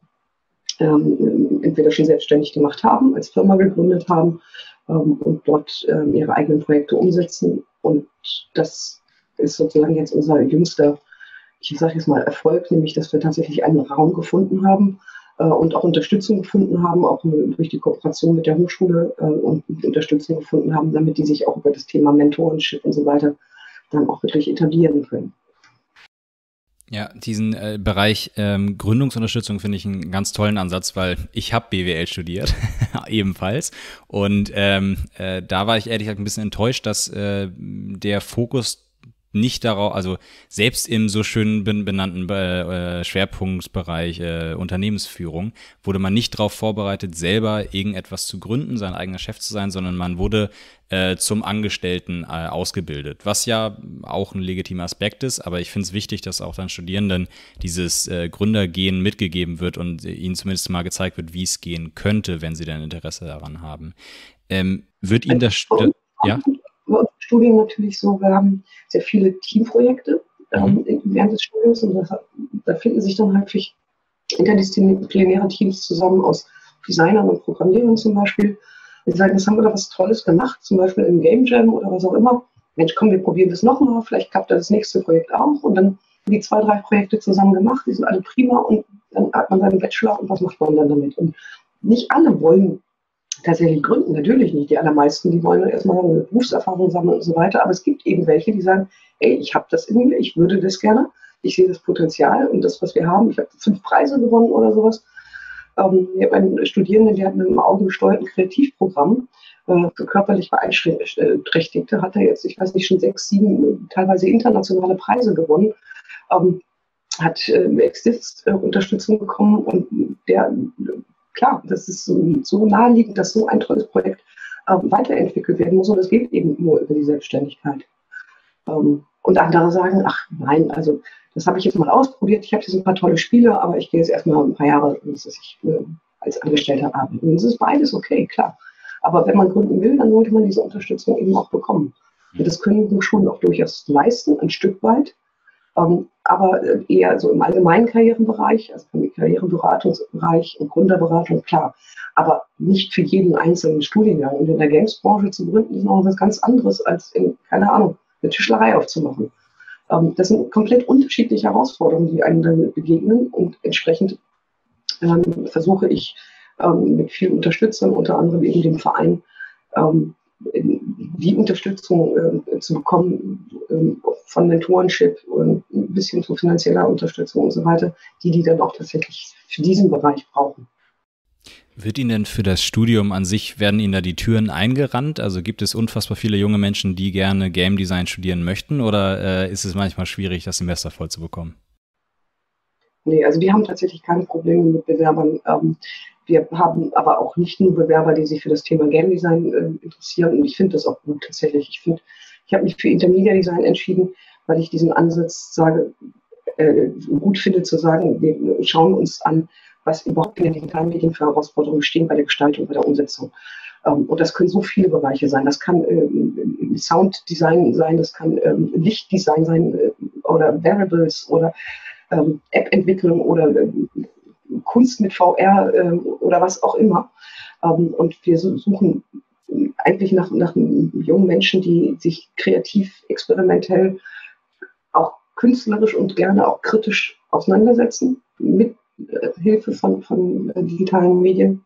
ähm, entweder schon selbstständig gemacht haben, als Firma gegründet haben ähm, und dort ähm, ihre eigenen Projekte umsetzen. Und das ist sozusagen jetzt unser jüngster, ich sage jetzt mal, Erfolg, nämlich, dass wir tatsächlich einen Raum gefunden haben äh, und auch Unterstützung gefunden haben, auch durch die Kooperation mit der Hochschule äh, und Unterstützung gefunden haben, damit die sich auch über das Thema Mentorenship und so weiter dann auch wirklich etablieren können. Ja, diesen äh, Bereich ähm, Gründungsunterstützung finde ich einen ganz tollen Ansatz, weil ich habe B W L studiert, ebenfalls. Und ähm, äh, da war ich ehrlich gesagt ein bisschen enttäuscht, dass äh, der Fokus nicht darauf, also selbst im so schön benannten äh, Schwerpunktbereich äh, Unternehmensführung, wurde man nicht darauf vorbereitet, selber irgendetwas zu gründen, sein eigener Chef zu sein, sondern man wurde äh, zum Angestellten äh, ausgebildet, was ja auch ein legitimer Aspekt ist, aber ich finde es wichtig, dass auch dann Studierenden dieses äh, Gründergehen mitgegeben wird und äh, ihnen zumindest mal gezeigt wird, wie es gehen könnte, wenn sie dann Interesse daran haben. Ähm, wird Ihnen das... St- ja? Studien natürlich so, wir haben sehr viele Teamprojekte ähm, mhm. während des Studiums und das, da finden sich dann häufig interdisziplinäre Teams zusammen aus Designern und Programmierern zum Beispiel. Die sagen, das haben wir da was Tolles gemacht, zum Beispiel im Game Jam oder was auch immer. Mensch, komm, wir probieren das nochmal, vielleicht klappt das nächste Projekt auch und dann haben die zwei, drei Projekte zusammen gemacht, die sind alle prima und dann hat man seinen Bachelor und was macht man dann damit? Und nicht alle wollen tatsächlich gründen, natürlich nicht. Die allermeisten, die wollen erstmal eine Berufserfahrung sammeln und so weiter. Aber es gibt eben welche, die sagen, ey, ich habe das in mir, ich würde das gerne, ich sehe das Potenzial und das, was wir haben, ich habe fünf Preise gewonnen oder sowas. Ähm, ich habe einen Studierenden, der hat mit einem augengesteuerten Kreativprogramm äh, für körperlich Beeinträchtigte, hat er jetzt, ich weiß nicht, schon sechs, sieben teilweise internationale Preise gewonnen. Ähm, hat äh, Exist-Unterstützung bekommen und der klar, das ist so, so naheliegend, dass so ein tolles Projekt ähm, weiterentwickelt werden muss und das geht eben nur über die Selbstständigkeit. Ähm, und andere sagen, ach nein, also das habe ich jetzt mal ausprobiert, ich habe jetzt ein paar tolle Spiele, aber ich gehe jetzt erstmal ein paar Jahre dass ich, äh, als Angestellter arbeiten. Und das ist beides okay, klar. Aber wenn man gründen will, dann sollte man diese Unterstützung eben auch bekommen. Und das können Hochschulen auch durchaus leisten, ein Stück weit. Um, aber eher so im allgemeinen Karrierenbereich, also im Karrierenberatungsbereich und Gründerberatung, klar. Aber nicht für jeden einzelnen Studiengang. Und in der Games-Branche zu gründen, ist noch was ganz anderes, als in, keine Ahnung, eine Tischlerei aufzumachen. Um, das sind komplett unterschiedliche Herausforderungen, die einem dann begegnen. Und entsprechend ähm, versuche ich ähm, mit vielen Unterstützern, unter anderem eben dem Verein, ähm, die Unterstützung äh, zu bekommen äh, von Mentorenship und ein bisschen zu finanzieller Unterstützung und so weiter, die die dann auch tatsächlich für diesen Bereich brauchen. Wird Ihnen denn für das Studium an sich, werden Ihnen da die Türen eingerannt? Also gibt es unfassbar viele junge Menschen, die gerne Game Design studieren möchten oder äh, ist es manchmal schwierig, das Semester voll zu bekommen? Nee, also wir haben tatsächlich keine Probleme mit Bewerbern. Ähm, Wir haben aber auch nicht nur Bewerber, die sich für das Thema Game Design äh, interessieren. Und ich finde das auch gut tatsächlich. Ich finde, ich habe mich für Intermedia Design entschieden, weil ich diesen Ansatz sage, äh, gut finde zu sagen, wir schauen uns an, was überhaupt in den digitalen Medien für Herausforderungen bestehen bei der Gestaltung, bei der Umsetzung. Ähm, und das können so viele Bereiche sein. Das kann äh, Sounddesign sein, das kann äh, Lichtdesign sein äh, oder Variables oder ähm, App-Entwicklung oder äh, Kunst mit V R äh, oder was auch immer. Ähm, und wir suchen eigentlich nach, nach jungen Menschen, die sich kreativ, experimentell, auch künstlerisch und gerne auch kritisch auseinandersetzen, mit äh, Hilfe von, von äh, digitalen Medien.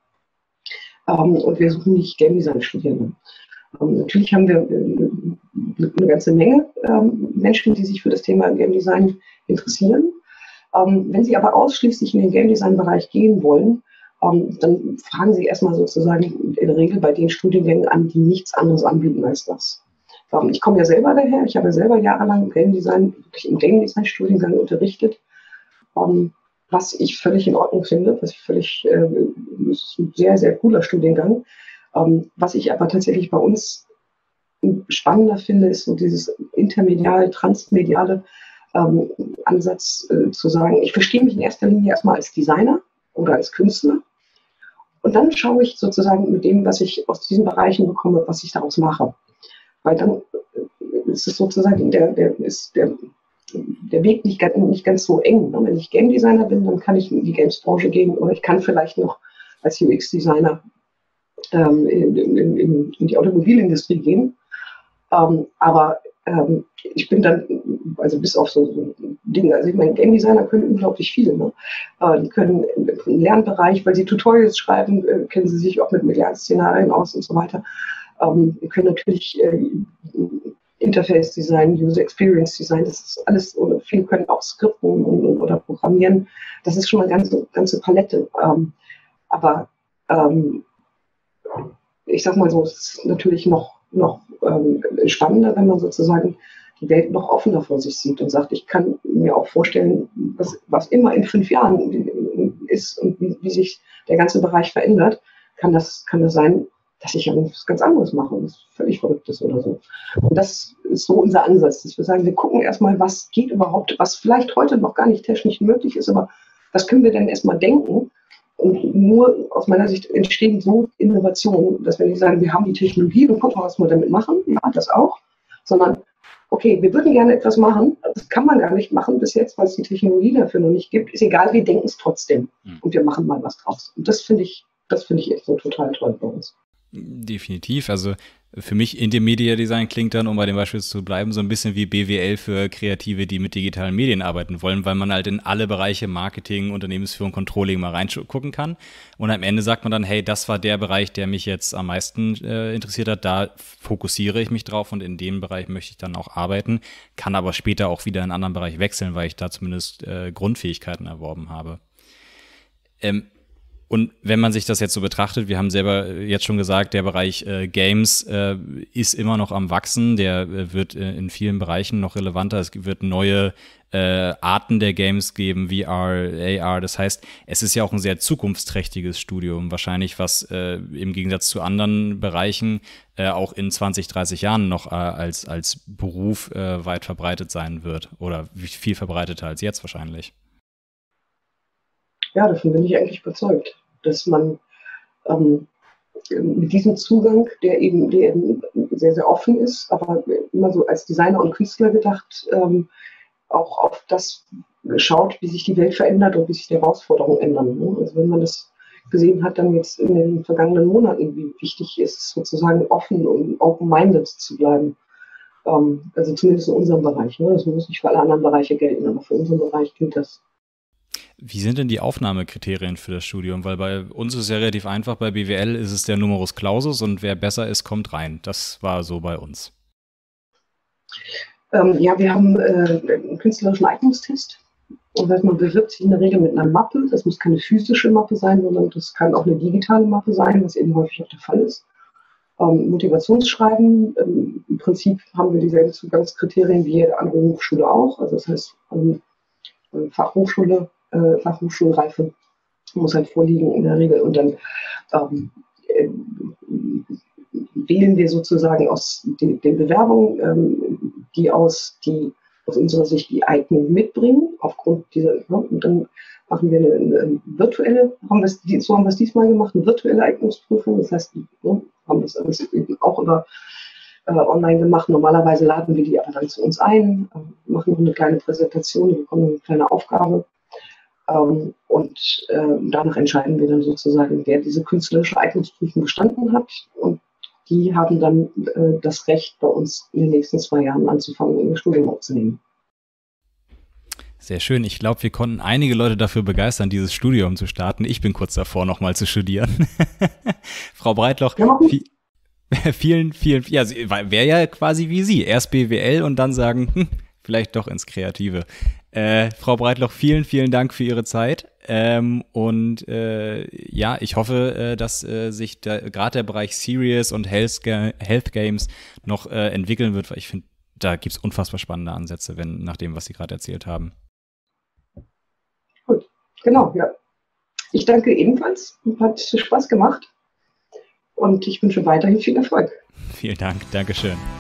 Ähm, und wir suchen nicht Game Design Studierende. Ähm, natürlich haben wir äh, eine ganze Menge ähm, Menschen, die sich für das Thema Game Design interessieren. Ähm, wenn sie aber ausschließlich in den Game Design Bereich gehen wollen, ähm, dann fragen sie erstmal sozusagen in der Regel bei den Studiengängen an, die nichts anderes anbieten als das. Ähm, ich komme ja selber daher, ich habe ja selber jahrelang Game Design, wirklich im Game Design Studiengang unterrichtet, ähm, was ich völlig in Ordnung finde, was ich völlig, äh, ist ein sehr, sehr cooler Studiengang. Ähm, was ich aber tatsächlich bei uns spannender finde, ist so dieses intermediale, transmediale ähm, Ansatz äh, zu sagen, ich verstehe mich in erster Linie erstmal als Designer oder als Künstler und dann schaue ich sozusagen mit dem, was ich aus diesen Bereichen bekomme, was ich daraus mache. Weil dann äh, ist es sozusagen, der, der, ist der, der Weg nicht, nicht ganz so eng. Ne? Wenn ich Game Designer bin, dann kann ich in die Games-Branche gehen oder ich kann vielleicht noch als U X-Designer ähm, in, in, in, in die Automobilindustrie gehen. Ähm, aber ähm, ich bin dann, also bis auf so, so Dinge, also ich meine, Game Designer können unglaublich viel. Ne? Äh, die können im, im Lernbereich, weil sie Tutorials schreiben, äh, kennen sie sich auch mit Milliarden-Szenarien aus und so weiter. Ähm, wir können natürlich äh, Interface Design, User Experience Design, das ist alles, oder viele können auch skripten und, oder programmieren. Das ist schon eine ganze, ganze Palette. Ähm, aber ähm, ich sag mal so, es ist natürlich noch, noch ähm, spannender, wenn man sozusagen die Welt noch offener vor sich sieht und sagt, ich kann mir auch vorstellen, was, was immer in fünf Jahren ist und wie, wie sich der ganze Bereich verändert, kann das, kann das sein, dass ich ja was ganz anderes mache, was völlig Verrücktes oder so. Und das ist so unser Ansatz, dass wir sagen, wir gucken erstmal, was geht überhaupt, was vielleicht heute noch gar nicht technisch möglich ist, aber was können wir denn erstmal denken? Und nur aus meiner Sicht entstehen so Innovationen, dass wir nicht sagen, wir haben die Technologie und gucken, was wir damit machen, ja, das auch, sondern okay, wir würden gerne etwas machen, das kann man gar nicht machen bis jetzt, weil es die Technologie dafür noch nicht gibt, ist egal, wir denken es trotzdem und wir machen mal was draus. Und das finde ich, das finde ich echt so total toll bei uns. Definitiv. Also für mich Intermedia Design klingt dann, um bei dem Beispiel zu bleiben, so ein bisschen wie B W L für Kreative, die mit digitalen Medien arbeiten wollen, weil man halt in alle Bereiche Marketing, Unternehmensführung, Controlling mal reingucken kann. Und am Ende sagt man dann, hey, das war der Bereich, der mich jetzt am meisten äh, interessiert hat. Da fokussiere ich mich drauf und in dem Bereich möchte ich dann auch arbeiten, kann aber später auch wieder in einen anderen Bereich wechseln, weil ich da zumindest äh, Grundfähigkeiten erworben habe. Ähm, Und wenn man sich das jetzt so betrachtet, wir haben selber jetzt schon gesagt, der Bereich äh, Games äh, ist immer noch am Wachsen, der äh, wird äh, in vielen Bereichen noch relevanter, es wird neue äh, Arten der Games geben, V R, A R, das heißt, es ist ja auch ein sehr zukunftsträchtiges Studium, wahrscheinlich was äh, im Gegensatz zu anderen Bereichen äh, auch in zwanzig, dreißig Jahren noch äh, als, als Beruf äh, weit verbreitet sein wird oder viel verbreiteter als jetzt wahrscheinlich. Ja, davon bin ich eigentlich überzeugt, dass man ähm, mit diesem Zugang, der eben, der eben sehr, sehr offen ist, aber immer so als Designer und Künstler gedacht, ähm, auch auf das schaut, wie sich die Welt verändert und wie sich die Herausforderungen ändern. Ne? Also wenn man das gesehen hat, dann jetzt in den vergangenen Monaten, wie wichtig ist es sozusagen offen und open-minded zu bleiben. Ähm, also zumindest in unserem Bereich. Ne? Das muss nicht für alle anderen Bereiche gelten, aber für unseren Bereich gilt das. Wie sind denn die Aufnahmekriterien für das Studium? Weil bei uns ist es ja relativ einfach, bei B W L ist es der Numerus Clausus und wer besser ist, kommt rein. Das war so bei uns. Ähm, ja, wir haben äh, einen künstlerischen Eignungstest. Und man bewirbt sich in der Regel mit einer Mappe. Das muss keine physische Mappe sein, sondern das kann auch eine digitale Mappe sein, was eben häufig auch der Fall ist. Ähm, Motivationsschreiben, ähm, im Prinzip haben wir dieselben Zugangskriterien wie jede andere Hochschule auch. Also das heißt, ähm, Fachhochschule, Fachhochschulreife muss halt vorliegen in der Regel. Und dann ähm, äh, wählen wir sozusagen aus den, den Bewerbungen, ähm, die aus, die aus unserer Sicht die Eignung mitbringen, aufgrund dieser, ja, und dann machen wir eine, eine virtuelle, haben wir es, so haben wir es diesmal gemacht, eine virtuelle Eignungsprüfung. Das heißt, ja, haben das alles auch über äh, online gemacht. Normalerweise laden wir die aber dann zu uns ein, äh, machen eine kleine Präsentation, die bekommen eine kleine Aufgabe. Ähm, und äh, danach entscheiden wir dann sozusagen, wer diese künstlerische Eignungsprüfung bestanden hat. Und die haben dann äh, das Recht, bei uns in den nächsten zwei Jahren anzufangen, in ihr Studium aufzunehmen. Sehr schön. Ich glaube, wir konnten einige Leute dafür begeistern, dieses Studium zu starten. Ich bin kurz davor, nochmal zu studieren. Frau Breitloch, Ja, vi- vielen, vielen, ja, wäre ja quasi wie Sie. Erst B W L und dann sagen, hm, vielleicht doch ins Kreative. Äh, Frau Breitloch, vielen, vielen Dank für Ihre Zeit. Ähm, und äh, ja, ich hoffe, äh, dass äh, sich gerade der Bereich Serious und Health, Health Games noch äh, entwickeln wird, weil ich finde, da gibt es unfassbar spannende Ansätze, wenn nach dem, was Sie gerade erzählt haben. Gut, genau, ja. Ich danke ebenfalls. Hat Spaß gemacht. Und ich wünsche weiterhin viel Erfolg. Vielen Dank. Dankeschön.